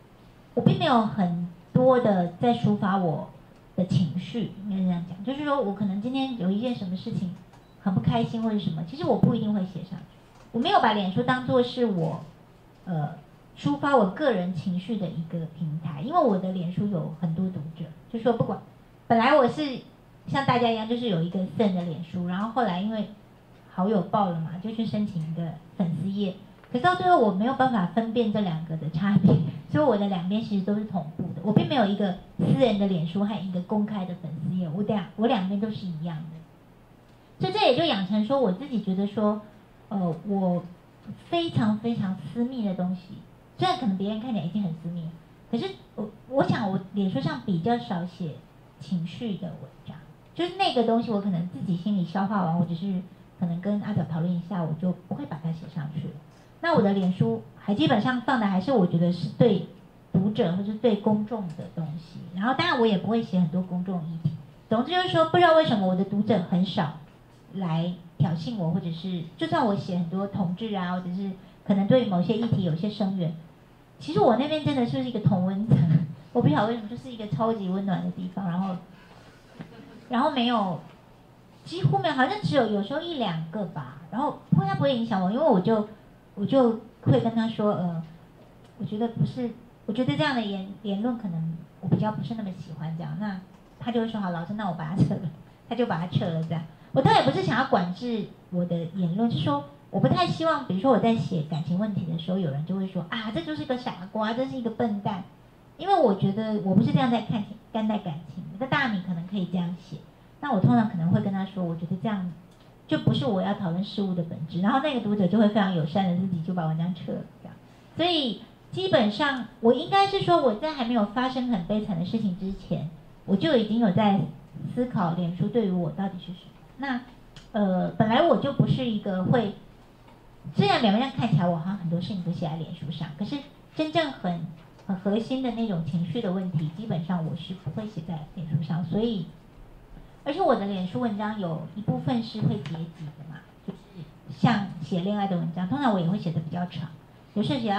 多的在抒发我的情绪，应该这样讲。就是说我可能今天有一件什么事情很不开心或者什么，其实我不一定会写上去。我没有把脸书当作是我抒发我个人情绪的一个平台，因为我的脸书有很多读者，就说不管，本来我是像大家一样，就是有一个私人的脸书，然后后来因为好友爆了嘛，就去申请一个粉丝页，可是到最后我没有办法分辨这两个的差别，所以我的两边其实都是同步的，我并没有一个私人的脸书和一个公开的粉丝页，我两边都是一样的，所以这也就养成说我自己觉得说，我非常非常私密的东西。虽然可能别人看起来已经很私密了，可是我想我脸书上比较少写情绪的文章，就是那个东西我可能自己心里消化完，我只是可能跟阿角讨论一下，我就不会把它写上去了。那我的脸书还基本上放的还是我觉得是对读者或是对公众的东西，然后当然我也不会写很多公众议题。总之就是说，不知道为什么我的读者很少来挑衅我，或者是就算我写很多同志啊，或者是可能对某些议题有些声援。其实我那边真的是一个同温层，我不晓得为什么，就是一个超级温暖的地方，然后没有，几乎没有，好像只有时候一两个吧，然后他不会影响我，因为我就会跟他说，我觉得不是，我觉得这样的言论可能我比较不是那么喜欢这样，那他就会说好，老师，那我把它撤了，他就把它撤了这样。我倒也不是想要管制我的言论，是说。我不太希望，比如说我在写感情问题的时候，有人就会说啊，这就是个傻瓜，这是一个笨蛋，因为我觉得我不是这样在看待感情。那当然你可能可以这样写，那我通常可能会跟他说，我觉得这样就不是我要讨论事物的本质。然后那个读者就会非常友善的自己就把文章撤了这样。所以基本上我应该是说，我在还没有发生很悲惨的事情之前，我就已经有在思考脸书对于我到底是什么。那本来我就不是一个会。虽然表面上看起来我好像很多事情都写在脸书上，可是真正很核心的那种情绪的问题，基本上我是不会写在脸书上。所以，而且我的脸书文章有一部分是会截集的嘛，就是像写恋爱的文章，通常我也会写的比较长，有时候写到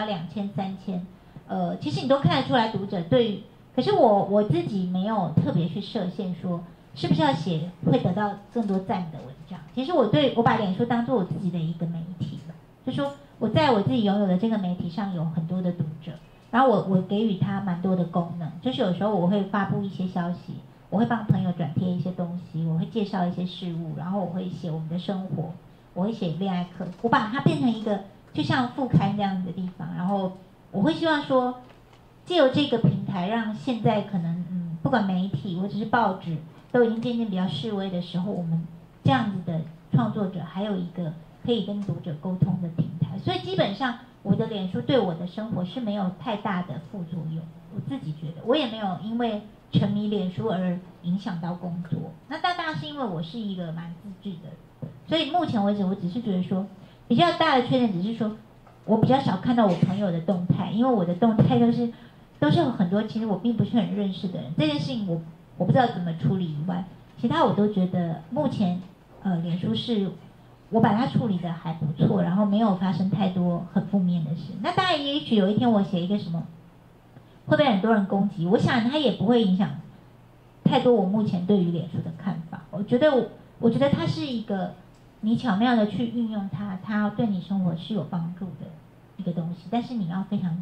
2000、3000。其实你都看得出来读者对，可是我自己没有特别去设限说是不是要写会得到更多赞的文章。其实我把脸书当作我自己的一个媒体。就说我在我自己拥有的这个媒体上有很多的读者，然后我给予他蛮多的功能，就是有时候我会发布一些消息，我会帮朋友转贴一些东西，我会介绍一些事物，然后我会写我们的生活，我会写恋爱课，我把它变成一个就像副刊这样的地方，然后我会希望说借由这个平台，让现在可能不管媒体或者是报纸都已经渐渐比较式微的时候，我们这样子的创作者还有一个可以跟读者沟通的平台。所以基本上我的脸书对我的生活是没有太大的副作用，我自己觉得我也没有因为沉迷脸书而影响到工作。那当然是因为我是一个蛮自制的人，所以目前为止我只是觉得说比较大的缺点只是说我比较少看到我朋友的动态，因为我的动态都是有很多其实我并不是很认识的人，这件事情我不知道怎么处理以外，其他我都觉得目前脸书是我把它处理的还不错，然后没有发生太多很负面的事。那当然也许有一天我写一个什么会被很多人攻击，我想它也不会影响太多我目前对于脸书的看法。我觉得它是一个你巧妙的去运用它对你生活是有帮助的一个东西，但是你要非常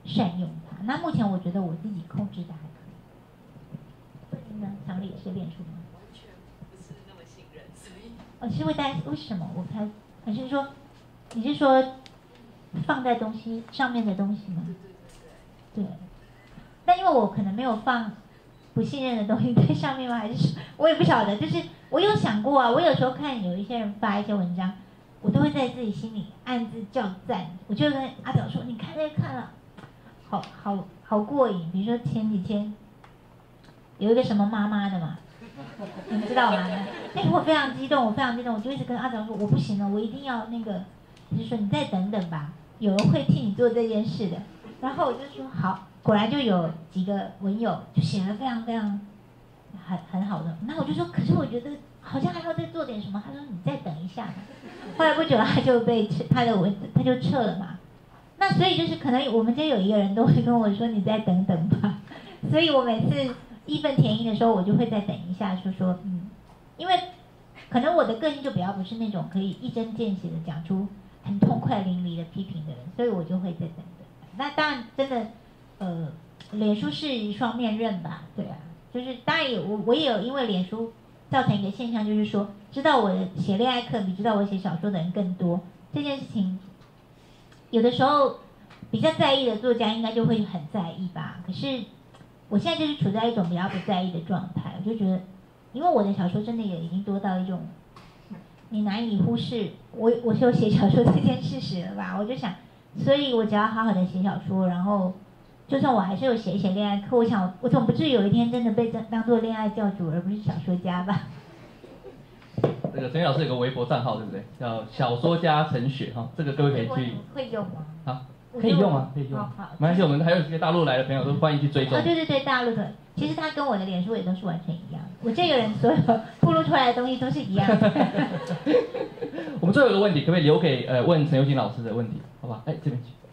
善用它。那目前我觉得我自己控制的还可以。那您呢？常理是练出吗？ 完全不是那么信任，所以。 是会担心为什么？我猜，还是说，你是说放在东西上面的东西吗？对。但因为我可能没有放不信任的东西在上面吗？还是我也不晓得。就是我有想过啊，我有时候看有一些人发一些文章，我都会在自己心里暗自叫赞。我就跟阿表说：“你看这个看了，好过瘾。”比如说前几天有一个什么妈妈的嘛，你们知道吗？我非常激动，我就一直跟阿表说：“我不行了，我一定要那个。”就说你再等等吧，有人会替你做这件事的。然后我就说好。果然就有几个文友就写了非常非常很好的，那我就说，可是我觉得好像还要再做点什么。他说你再等一下嘛。后来不久他就被他的文他就撤了嘛。那所以就是可能我们今天有一个人都会跟我说你再等等吧。所以我每次义愤填膺的时候，我就会再等一下，说因为可能我的个性就比较不是那种可以一针见血的讲出很痛快淋漓的批评的人，所以我就会再等等。那当然真的。脸书是双面刃吧？对啊，就是当然我也有因为脸书造成一个现象，就是说知道我写恋爱课比知道我写小说的人更多。这件事情有的时候比较在意的作家应该就会很在意吧。可是我现在就是处在一种比较不在意的状态，我就觉得，因为我的小说真的也已经多到一种你难以忽视我是有写小说这件事实了吧？我就想，所以我只要好好的写小说，然后。就算我还是有写一些恋爱课，我想我总不至于有一天真的被当做恋爱教主，而不是小说家吧？ 这个陈雪老师有个微博账号，对不对？叫小说家陈雪哈，这个各位可以去。 会用吗？ 好，可以用啊，可以用。好，没关系，我们还有一些大陆来的朋友都欢迎去追踪。 对，大陆的，其实他跟我的脸书也都是完全一样。我这个人所有暴露出来的东西都是一样的。 我们最后一个问题，可不可以留给问陈佑金老师的问题？好吧？这边请。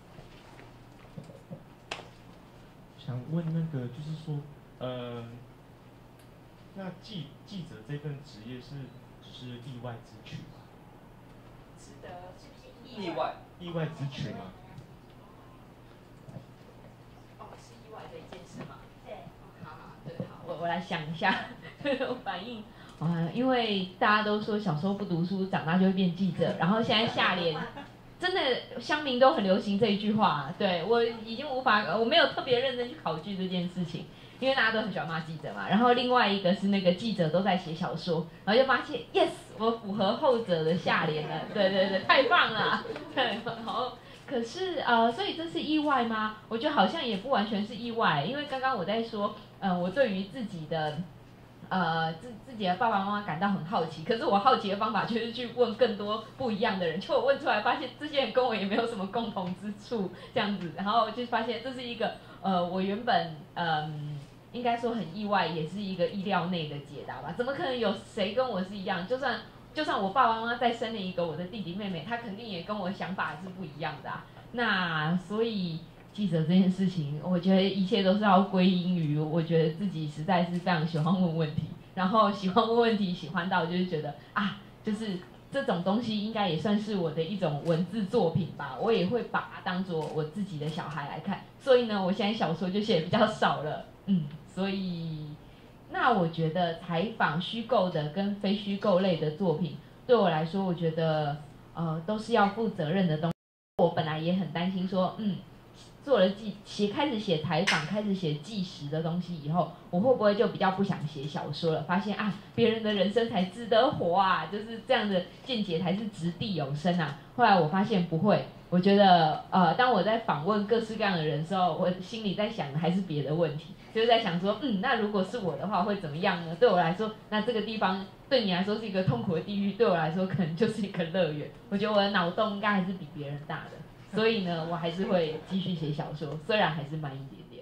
想问那个，就是说，那记者这份职业是只是意外之取吗？ 是的，是不是意外之取吗？ 是意外的一件事吗？对。好，我来想一下这种反应。因为大家都说小时候不读书，长大就会变记者，然后现在下联。真的，乡民都很流行这一句话。对，我已经无法，我没有特别认真去考据这件事情，因为大家都很喜欢骂记者嘛。然后另外一个是那个记者都在写小说，然后就发现 yes， 我符合后者的下联了。对，太棒了。对，然后可是所以这是意外吗？我觉得好像也不完全是意外，因为刚刚我在说，我对于自己的。自己的爸爸妈妈感到很好奇，可是我好奇的方法就是去问更多不一样的人，就我问出来发现这些人跟我也没有什么共同之处，这样子，然后就发现这是一个我原本应该说很意外，也是一个意料内的解答吧？怎么可能有谁跟我是一样？就算我爸爸妈妈再生了一个我的弟弟妹妹，他肯定也跟我想法是不一样的啊。那所以。记者这件事情，我觉得一切都是要归因于，我觉得自己实在是非常喜欢问问题，然后喜欢问问题，喜欢到就是觉得就是这种东西应该也算是我的一种文字作品吧，我也会把它当作我自己的小孩来看，所以呢，我现在小说就写得比较少了，所以那我觉得采访虚构的跟非虚构类的作品，对我来说，我觉得都是要负责任的东西。我本来也很担心说，做了开始写采访，开始写纪实的东西以后，我会不会就比较不想写小说了？发现别人的人生才值得活啊，就是这样的见解才是掷地有声啊。后来我发现不会，我觉得当我在访问各式各样的人的时候，我心里在想的还是别的问题，就是在想说，那如果是我的话会怎么样呢？对我来说，那这个地方对你来说是一个痛苦的地狱，对我来说可能就是一个乐园。我觉得我的脑洞应该还是比别人大的。所以呢，我还是会继续写小说，虽然还是慢一点点。